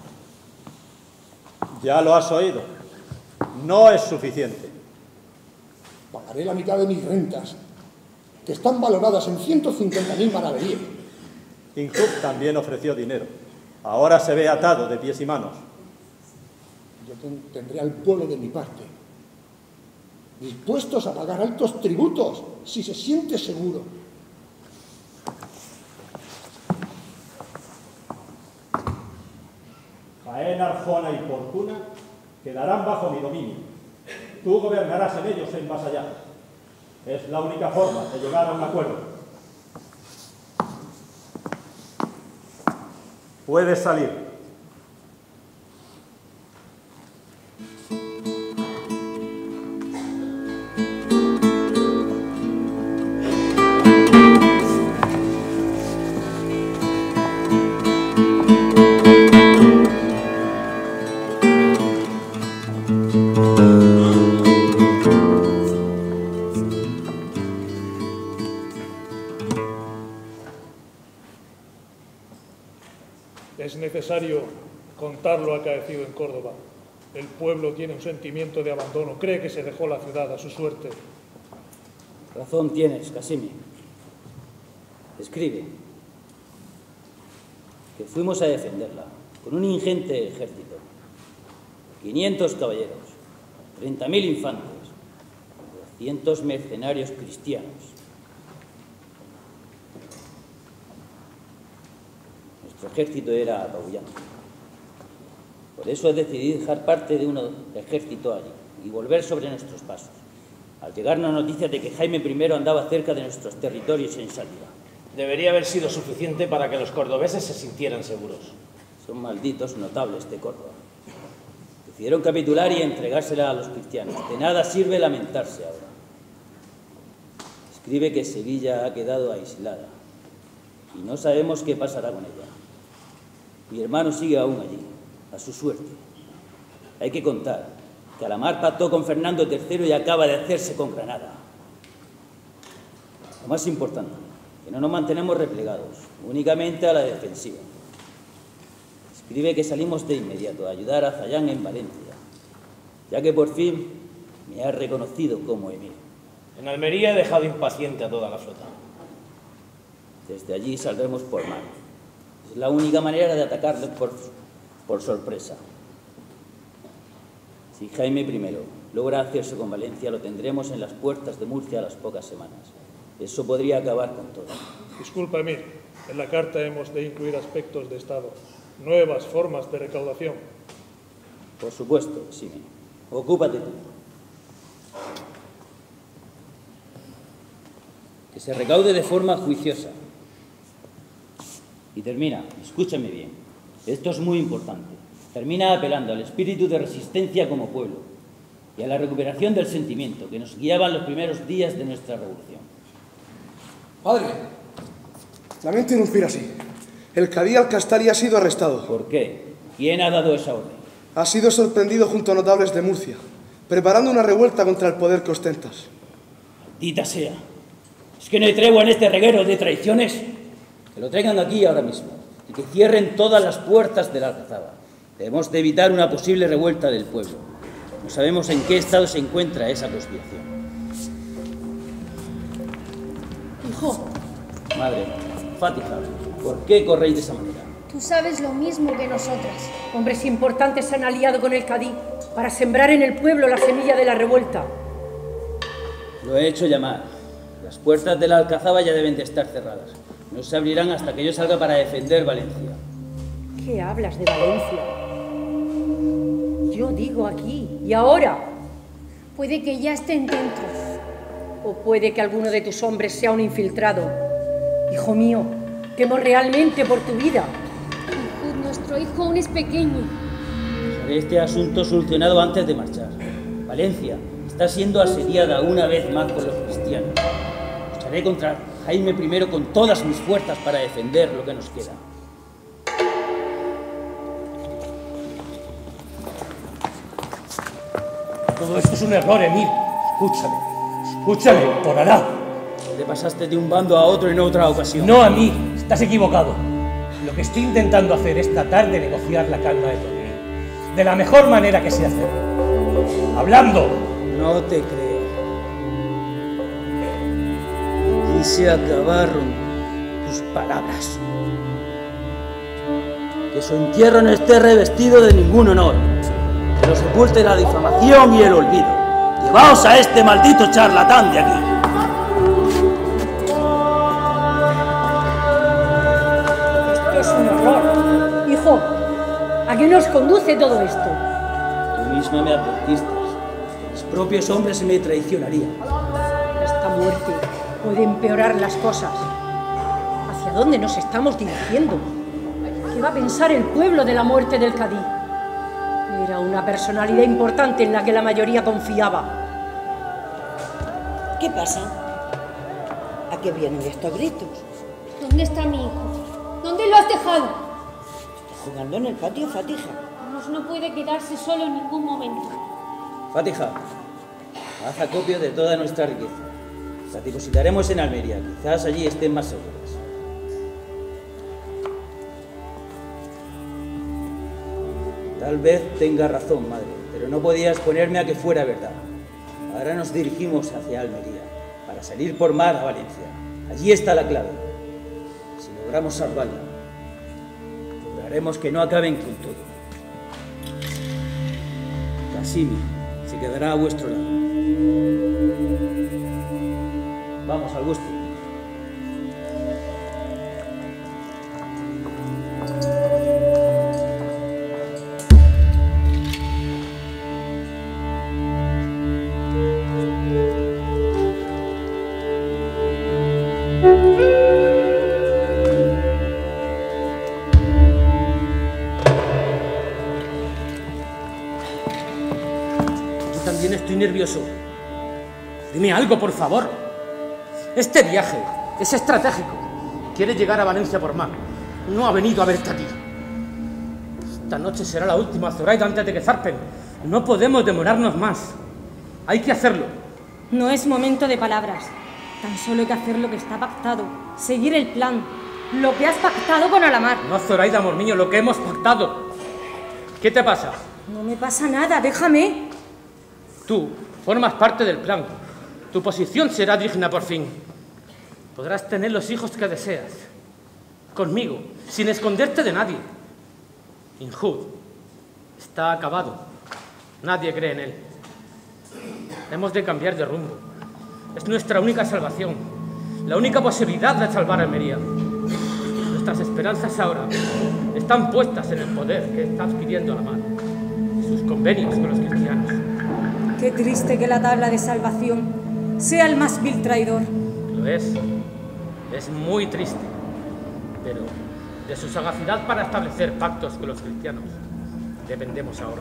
Ya lo has oído. No es suficiente. Pagaré la mitad de mis rentas, que están valoradas en ciento cincuenta mil maravedíes. Injub también ofreció dinero. Ahora se ve atado de pies y manos. Yo tendré al pueblo de mi parte, dispuestos a pagar altos tributos si se siente seguro. Jaén, Arjona y Porcuna quedarán bajo mi dominio. Tú gobernarás en ellos en más allá. Es la única forma de llegar a un acuerdo. Puedes salir. Es necesario contar lo acaecido en Córdoba. El pueblo tiene un sentimiento de abandono. Cree que se dejó la ciudad a su suerte. Razón tienes, Casimir. Escribe que fuimos a defenderla con un ingente ejército, quinientos caballeros, treinta mil infantes, doscientos mercenarios cristianos. Nuestro ejército era apabullante. Por eso he decidido dejar parte de un ejército allí y volver sobre nuestros pasos. Al llegarnos noticias de que Jaime primero andaba cerca de nuestros territorios en salida. Debería haber sido suficiente para que los cordobeses se sintieran seguros. Son malditos notables de Córdoba. Decidieron capitular y entregársela a los cristianos. De nada sirve lamentarse ahora. Escribe que Sevilla ha quedado aislada y no sabemos qué pasará con ella. Mi hermano sigue aún allí, a su suerte. Hay que contar que Alamar pactó con Fernando tercero y acaba de hacerse con Granada. Lo más importante, que no nos mantenemos replegados, únicamente a la defensiva. Escribe que salimos de inmediato a ayudar a Zayán en Valencia, ya que por fin me ha reconocido como emir. En Almería he dejado impaciente a toda la flota. Desde allí saldremos por mar. Es la única manera de atacarles por, por sorpresa. Si Jaime primero logra hacerse con Valencia, lo tendremos en las puertas de Murcia a las pocas semanas. Eso podría acabar con todo. Disculpa, Emir. En la carta hemos de incluir aspectos de Estado, nuevas formas de recaudación. Por supuesto, Sime. Ocúpate tú. Que se recaude de forma juiciosa. Y termina, escúchame bien, esto es muy importante, termina apelando al espíritu de resistencia como pueblo y a la recuperación del sentimiento que nos guiaba en los primeros días de nuestra revolución. Padre, lamento irrumpir así. El cadí Alcastari ha sido arrestado. ¿Por qué? ¿Quién ha dado esa orden? Ha sido sorprendido junto a notables de Murcia, preparando una revuelta contra el poder que ostentas. Maldita sea. ¿Es que no hay tregua en este reguero de traiciones? Que lo traigan aquí ahora mismo y que cierren todas las puertas de la Alcazaba. Debemos de evitar una posible revuelta del pueblo. No sabemos en qué estado se encuentra esa conspiración. Hijo. Madre. Fática, ¿por qué corréis de esa manera? Tú sabes lo mismo que nosotras. Hombres importantes se han aliado con el cadí para sembrar en el pueblo la semilla de la revuelta. Lo he hecho llamar. Las puertas de la Alcazaba ya deben de estar cerradas. No se abrirán hasta que yo salga para defender Valencia. ¿Qué hablas de Valencia? Yo digo aquí y ahora. Puede que ya estén dentro. O puede que alguno de tus hombres sea un infiltrado. Hijo mío, temo realmente por tu vida. Hijo, nuestro hijo aún es pequeño. Dejaré este asunto solucionado antes de marchar. Valencia está siendo asediada una vez más por los cristianos. Lucharé contra Jaime primero con todas mis fuerzas para defender lo que nos queda. Todo esto es un error, Emir. Escúchame, escúchame, por Alá. Te pasaste de un bando a otro en otra ocasión. No, Emir, estás equivocado. Lo que estoy intentando hacer es tratar de negociar la calma de Tony. De la mejor manera que sé hacerlo. Hablando. No te creo. Y se acabaron tus palabras. Que su entierro no esté revestido de ningún honor. Que lo sepulte la difamación y el olvido. Llevaos a este maldito charlatán de aquí. Esto es un horror. Hijo, ¿a qué nos conduce todo esto? Tú misma me advertiste. Mis propios hombres me traicionarían. Esta muerte puede empeorar las cosas. ¿Hacia dónde nos estamos dirigiendo? ¿Qué va a pensar el pueblo de la muerte del cadí? Era una personalidad importante en la que la mayoría confiaba. ¿Qué pasa? ¿A qué vienen estos gritos? ¿Dónde está mi hijo? ¿Dónde lo has dejado? Está jugando en el patio, Fatija. Vamos, no puede quedarse solo en ningún momento. Fatija, haz acopio de toda nuestra riqueza. La depositaremos en Almería. Quizás allí estén más seguras. Tal vez tenga razón, madre, pero no podía exponerme a que fuera verdad. Ahora nos dirigimos hacia Almería, para salir por mar a Valencia. Allí está la clave. Si logramos salvarla, lograremos que no acaben con todo. Casimir se quedará a vuestro lado. Vamos, Augusto. Nervioso. Dime algo, por favor. Este viaje es estratégico. Quiere llegar a Valencia por mar. No ha venido a verte a ti. Esta noche será la última, Zoraida, antes de que zarpen. No podemos demorarnos más. Hay que hacerlo. No es momento de palabras. Tan solo hay que hacer lo que está pactado. Seguir el plan. Lo que has pactado con Alamar. No, Zoraida, amor mío, lo que hemos pactado. ¿Qué te pasa? No me pasa nada, déjame. Tú formas parte del plan. Tu posición será digna por fin. Podrás tener los hijos que deseas. Conmigo, sin esconderte de nadie. Injud está acabado. Nadie cree en él. Hemos de cambiar de rumbo. Es nuestra única salvación. La única posibilidad de salvar a Almería. Nuestras esperanzas ahora están puestas en el poder que está adquiriendo Alamar y sus convenios con los cristianos. Qué triste que la tabla de salvación sea el más vil traidor. Lo es. Es muy triste. Pero de su sagacidad para establecer pactos con los cristianos dependemos ahora.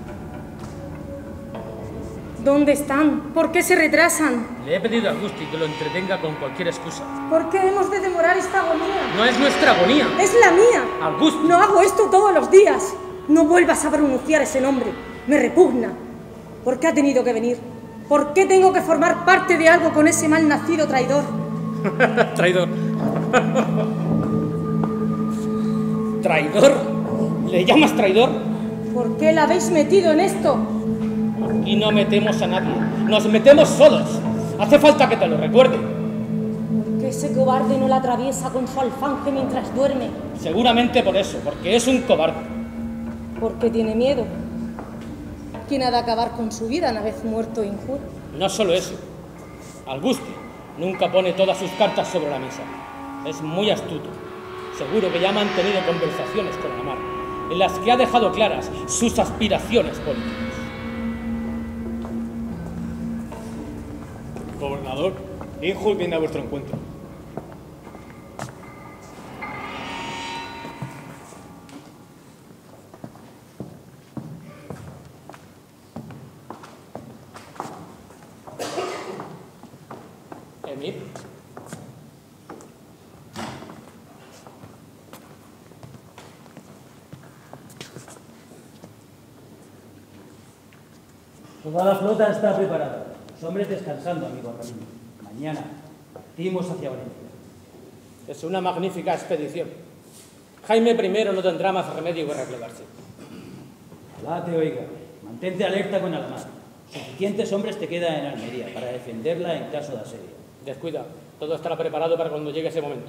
¿Dónde están? ¿Por qué se retrasan? Le he pedido a Augusti que lo entretenga con cualquier excusa. ¿Por qué hemos de demorar esta agonía? No es nuestra agonía. Es la mía. Augusti. No hago esto todos los días. No vuelvas a pronunciar ese nombre. Me repugna. ¿Por qué ha tenido que venir? ¿Por qué tengo que formar parte de algo con ese mal nacido traidor? ¿Traidor? ¿Traidor? ¿Le llamas traidor? ¿Por qué la habéis metido en esto? Aquí no metemos a nadie. Nos metemos solos. Hace falta que te lo recuerde. ¿Por qué ese cobarde no la atraviesa con su alfanje mientras duerme? Seguramente por eso, porque es un cobarde. Porque tiene miedo. ¿Quién ha de acabar con su vida una vez muerto Injud? No solo eso. Algusti nunca pone todas sus cartas sobre la mesa. Es muy astuto. Seguro que ya ha mantenido conversaciones con Amar, en las que ha dejado claras sus aspiraciones políticas. Gobernador, Injud viene a vuestro encuentro. Emir. Toda la flota está preparada. Los hombres descansando, amigo Ramiro. Mañana partimos hacia Valencia. Es una magnífica expedición. Jaime primero no tendrá más remedio que replegarse. Alá te oiga. Mantente alerta con Alamar. Suficientes hombres te quedan en Almería para defenderla en caso de asedio. Descuida. Todo estará preparado para cuando llegue ese momento.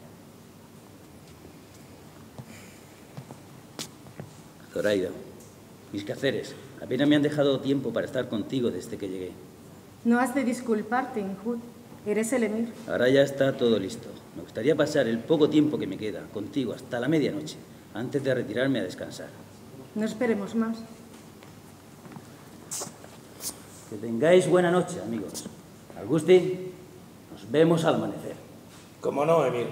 Zoraida, mis quehaceres. Apenas me han dejado tiempo para estar contigo desde que llegué. No has de disculparte, Injud. Eres el emir. Ahora ya está todo listo. Me gustaría pasar el poco tiempo que me queda contigo hasta la medianoche, antes de retirarme a descansar. No esperemos más. Que tengáis buena noche, amigos. Algusti, nos vemos al amanecer. Como no, Emir.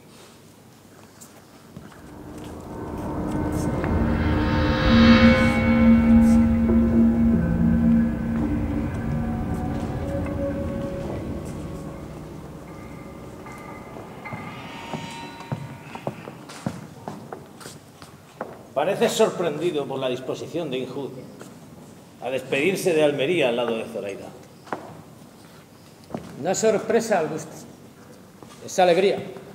Pareces sorprendido por la disposición de Injud a despedirse de Almería al lado de Zoraida. No es sorpresa, Augusto. Es alegría.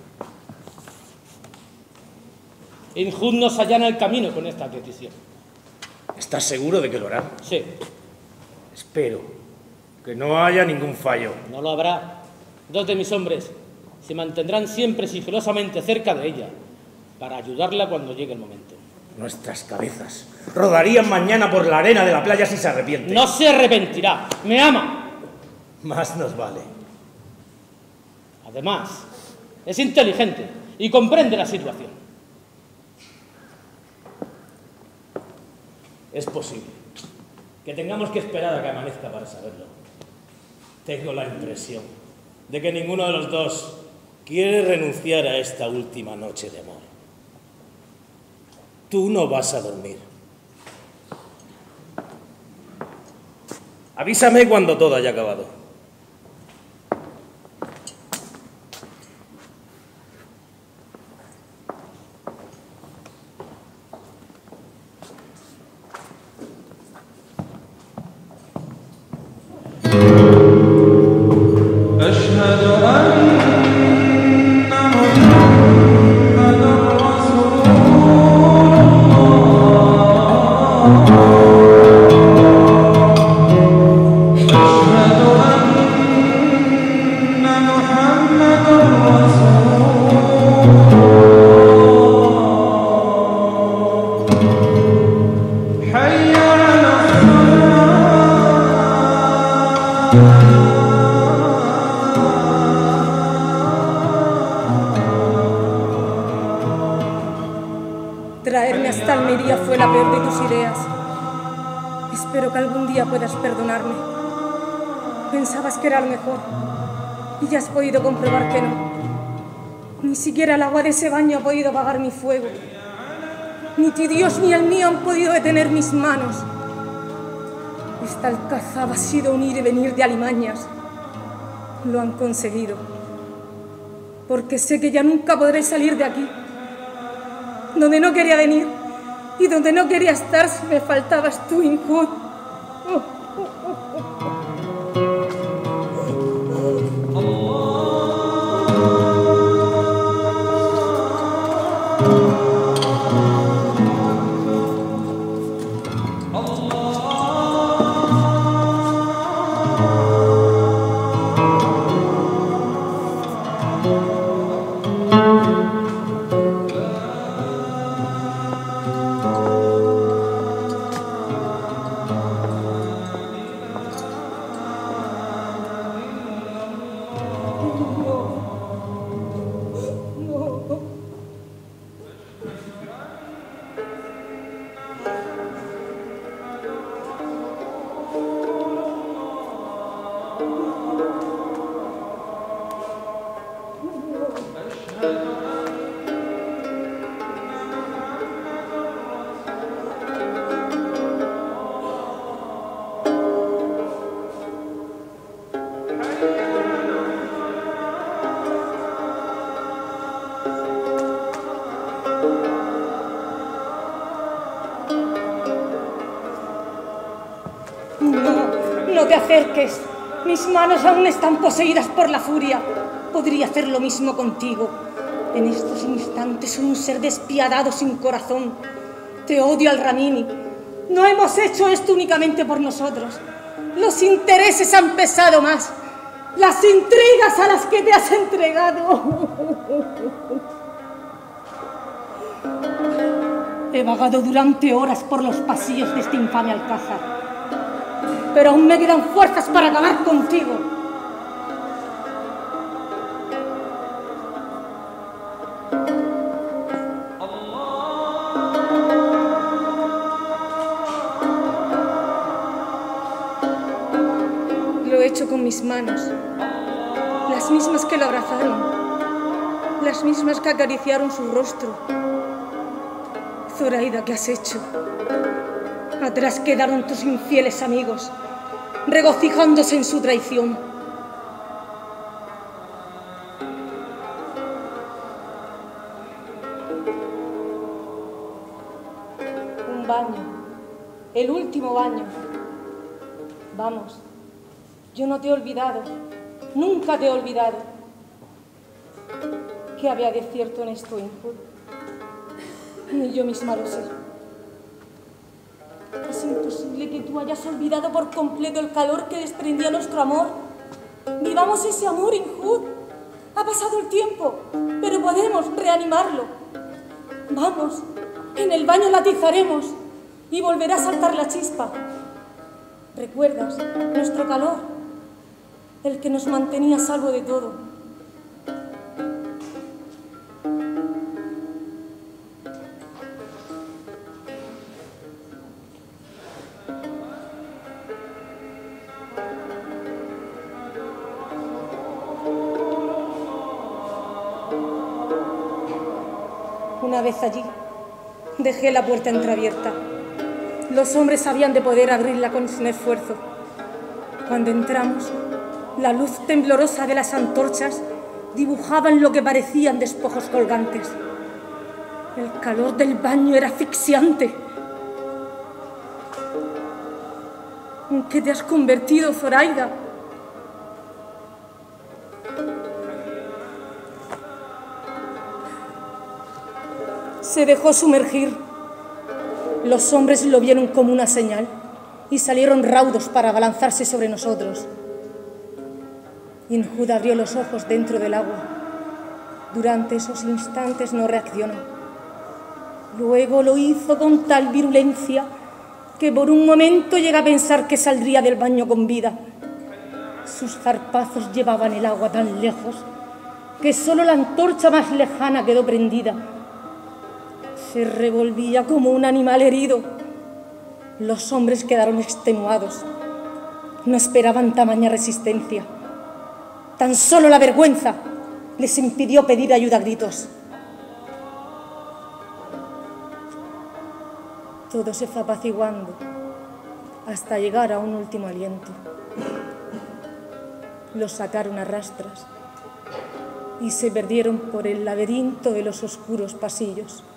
Injud nos allana el camino con esta petición. ¿Estás seguro de que lo hará? Sí. Espero que no haya ningún fallo. No lo habrá. Dos de mis hombres se mantendrán siempre sigilosamente cerca de ella para ayudarla cuando llegue el momento. Nuestras cabezas rodarían mañana por la arena de la playa si se arrepiente. No se arrepentirá. Me ama. Más nos vale. Además, es inteligente y comprende la situación. Es posible que tengamos que esperar a que amanezca para saberlo. Tengo la impresión de que ninguno de los dos quiere renunciar a esta última noche de amor. Tú no vas a dormir. Avísame cuando todo haya acabado. Traerme hasta Almería fue la peor de tus ideas. Espero que algún día puedas perdonarme. Pensabas que era lo mejor y ya has podido comprobar que no. Ni siquiera el agua de ese baño ha podido apagar mi fuego. Ni tu Dios ni el mío han podido detener mis manos. Esta alcazaba ha sido un ir y venir de alimañas. Lo han conseguido. Porque sé que ya nunca podré salir de aquí. Donde no quería venir y donde no quería estar si me faltabas tú, Injud. acerques. Mis manos aún están poseídas por la furia. Podría hacer lo mismo contigo. En estos instantes soy un ser despiadado sin corazón. Te odio, Al-Ramini. No hemos hecho esto únicamente por nosotros. Los intereses han pesado más. Las intrigas a las que te has entregado. He vagado durante horas por los pasillos de este infame alcázar, pero aún me quedan fuerzas para acabar contigo. Lo he hecho con mis manos, las mismas que lo abrazaron, las mismas que acariciaron su rostro. Zoraida, ¿qué has hecho? Atrás quedaron tus infieles amigos, regocijándose en su traición. Un baño, el último baño. Vamos, yo no te he olvidado, nunca te he olvidado. ¿Qué había de cierto en esto, Injud? Ni yo misma lo sé. Es imposible que tú hayas olvidado por completo el calor que desprendía nuestro amor. Vivamos ese amor, Injud. Ha pasado el tiempo, pero podemos reanimarlo. Vamos, en el baño la atizaremos y volverá a saltar la chispa. ¿Recuerdas nuestro calor? El que nos mantenía a salvo de todo. Una vez allí, dejé la puerta entreabierta. Los hombres habían de poder abrirla con sin esfuerzo. Cuando entramos, la luz temblorosa de las antorchas dibujaba en lo que parecían despojos colgantes. El calor del baño era asfixiante. ¿En qué te has convertido, Zoraida? Se dejó sumergir. Los hombres lo vieron como una señal y salieron raudos para abalanzarse sobre nosotros. Injud abrió los ojos dentro del agua. Durante esos instantes no reaccionó. Luego lo hizo con tal virulencia que por un momento llega a pensar que saldría del baño con vida. Sus zarpazos llevaban el agua tan lejos que solo la antorcha más lejana quedó prendida. Se revolvía como un animal herido. Los hombres quedaron extenuados. No esperaban tamaña resistencia. Tan solo la vergüenza les impidió pedir ayuda a gritos. Todo se fue apaciguando hasta llegar a un último aliento. Los sacaron a rastras y se perdieron por el laberinto de los oscuros pasillos.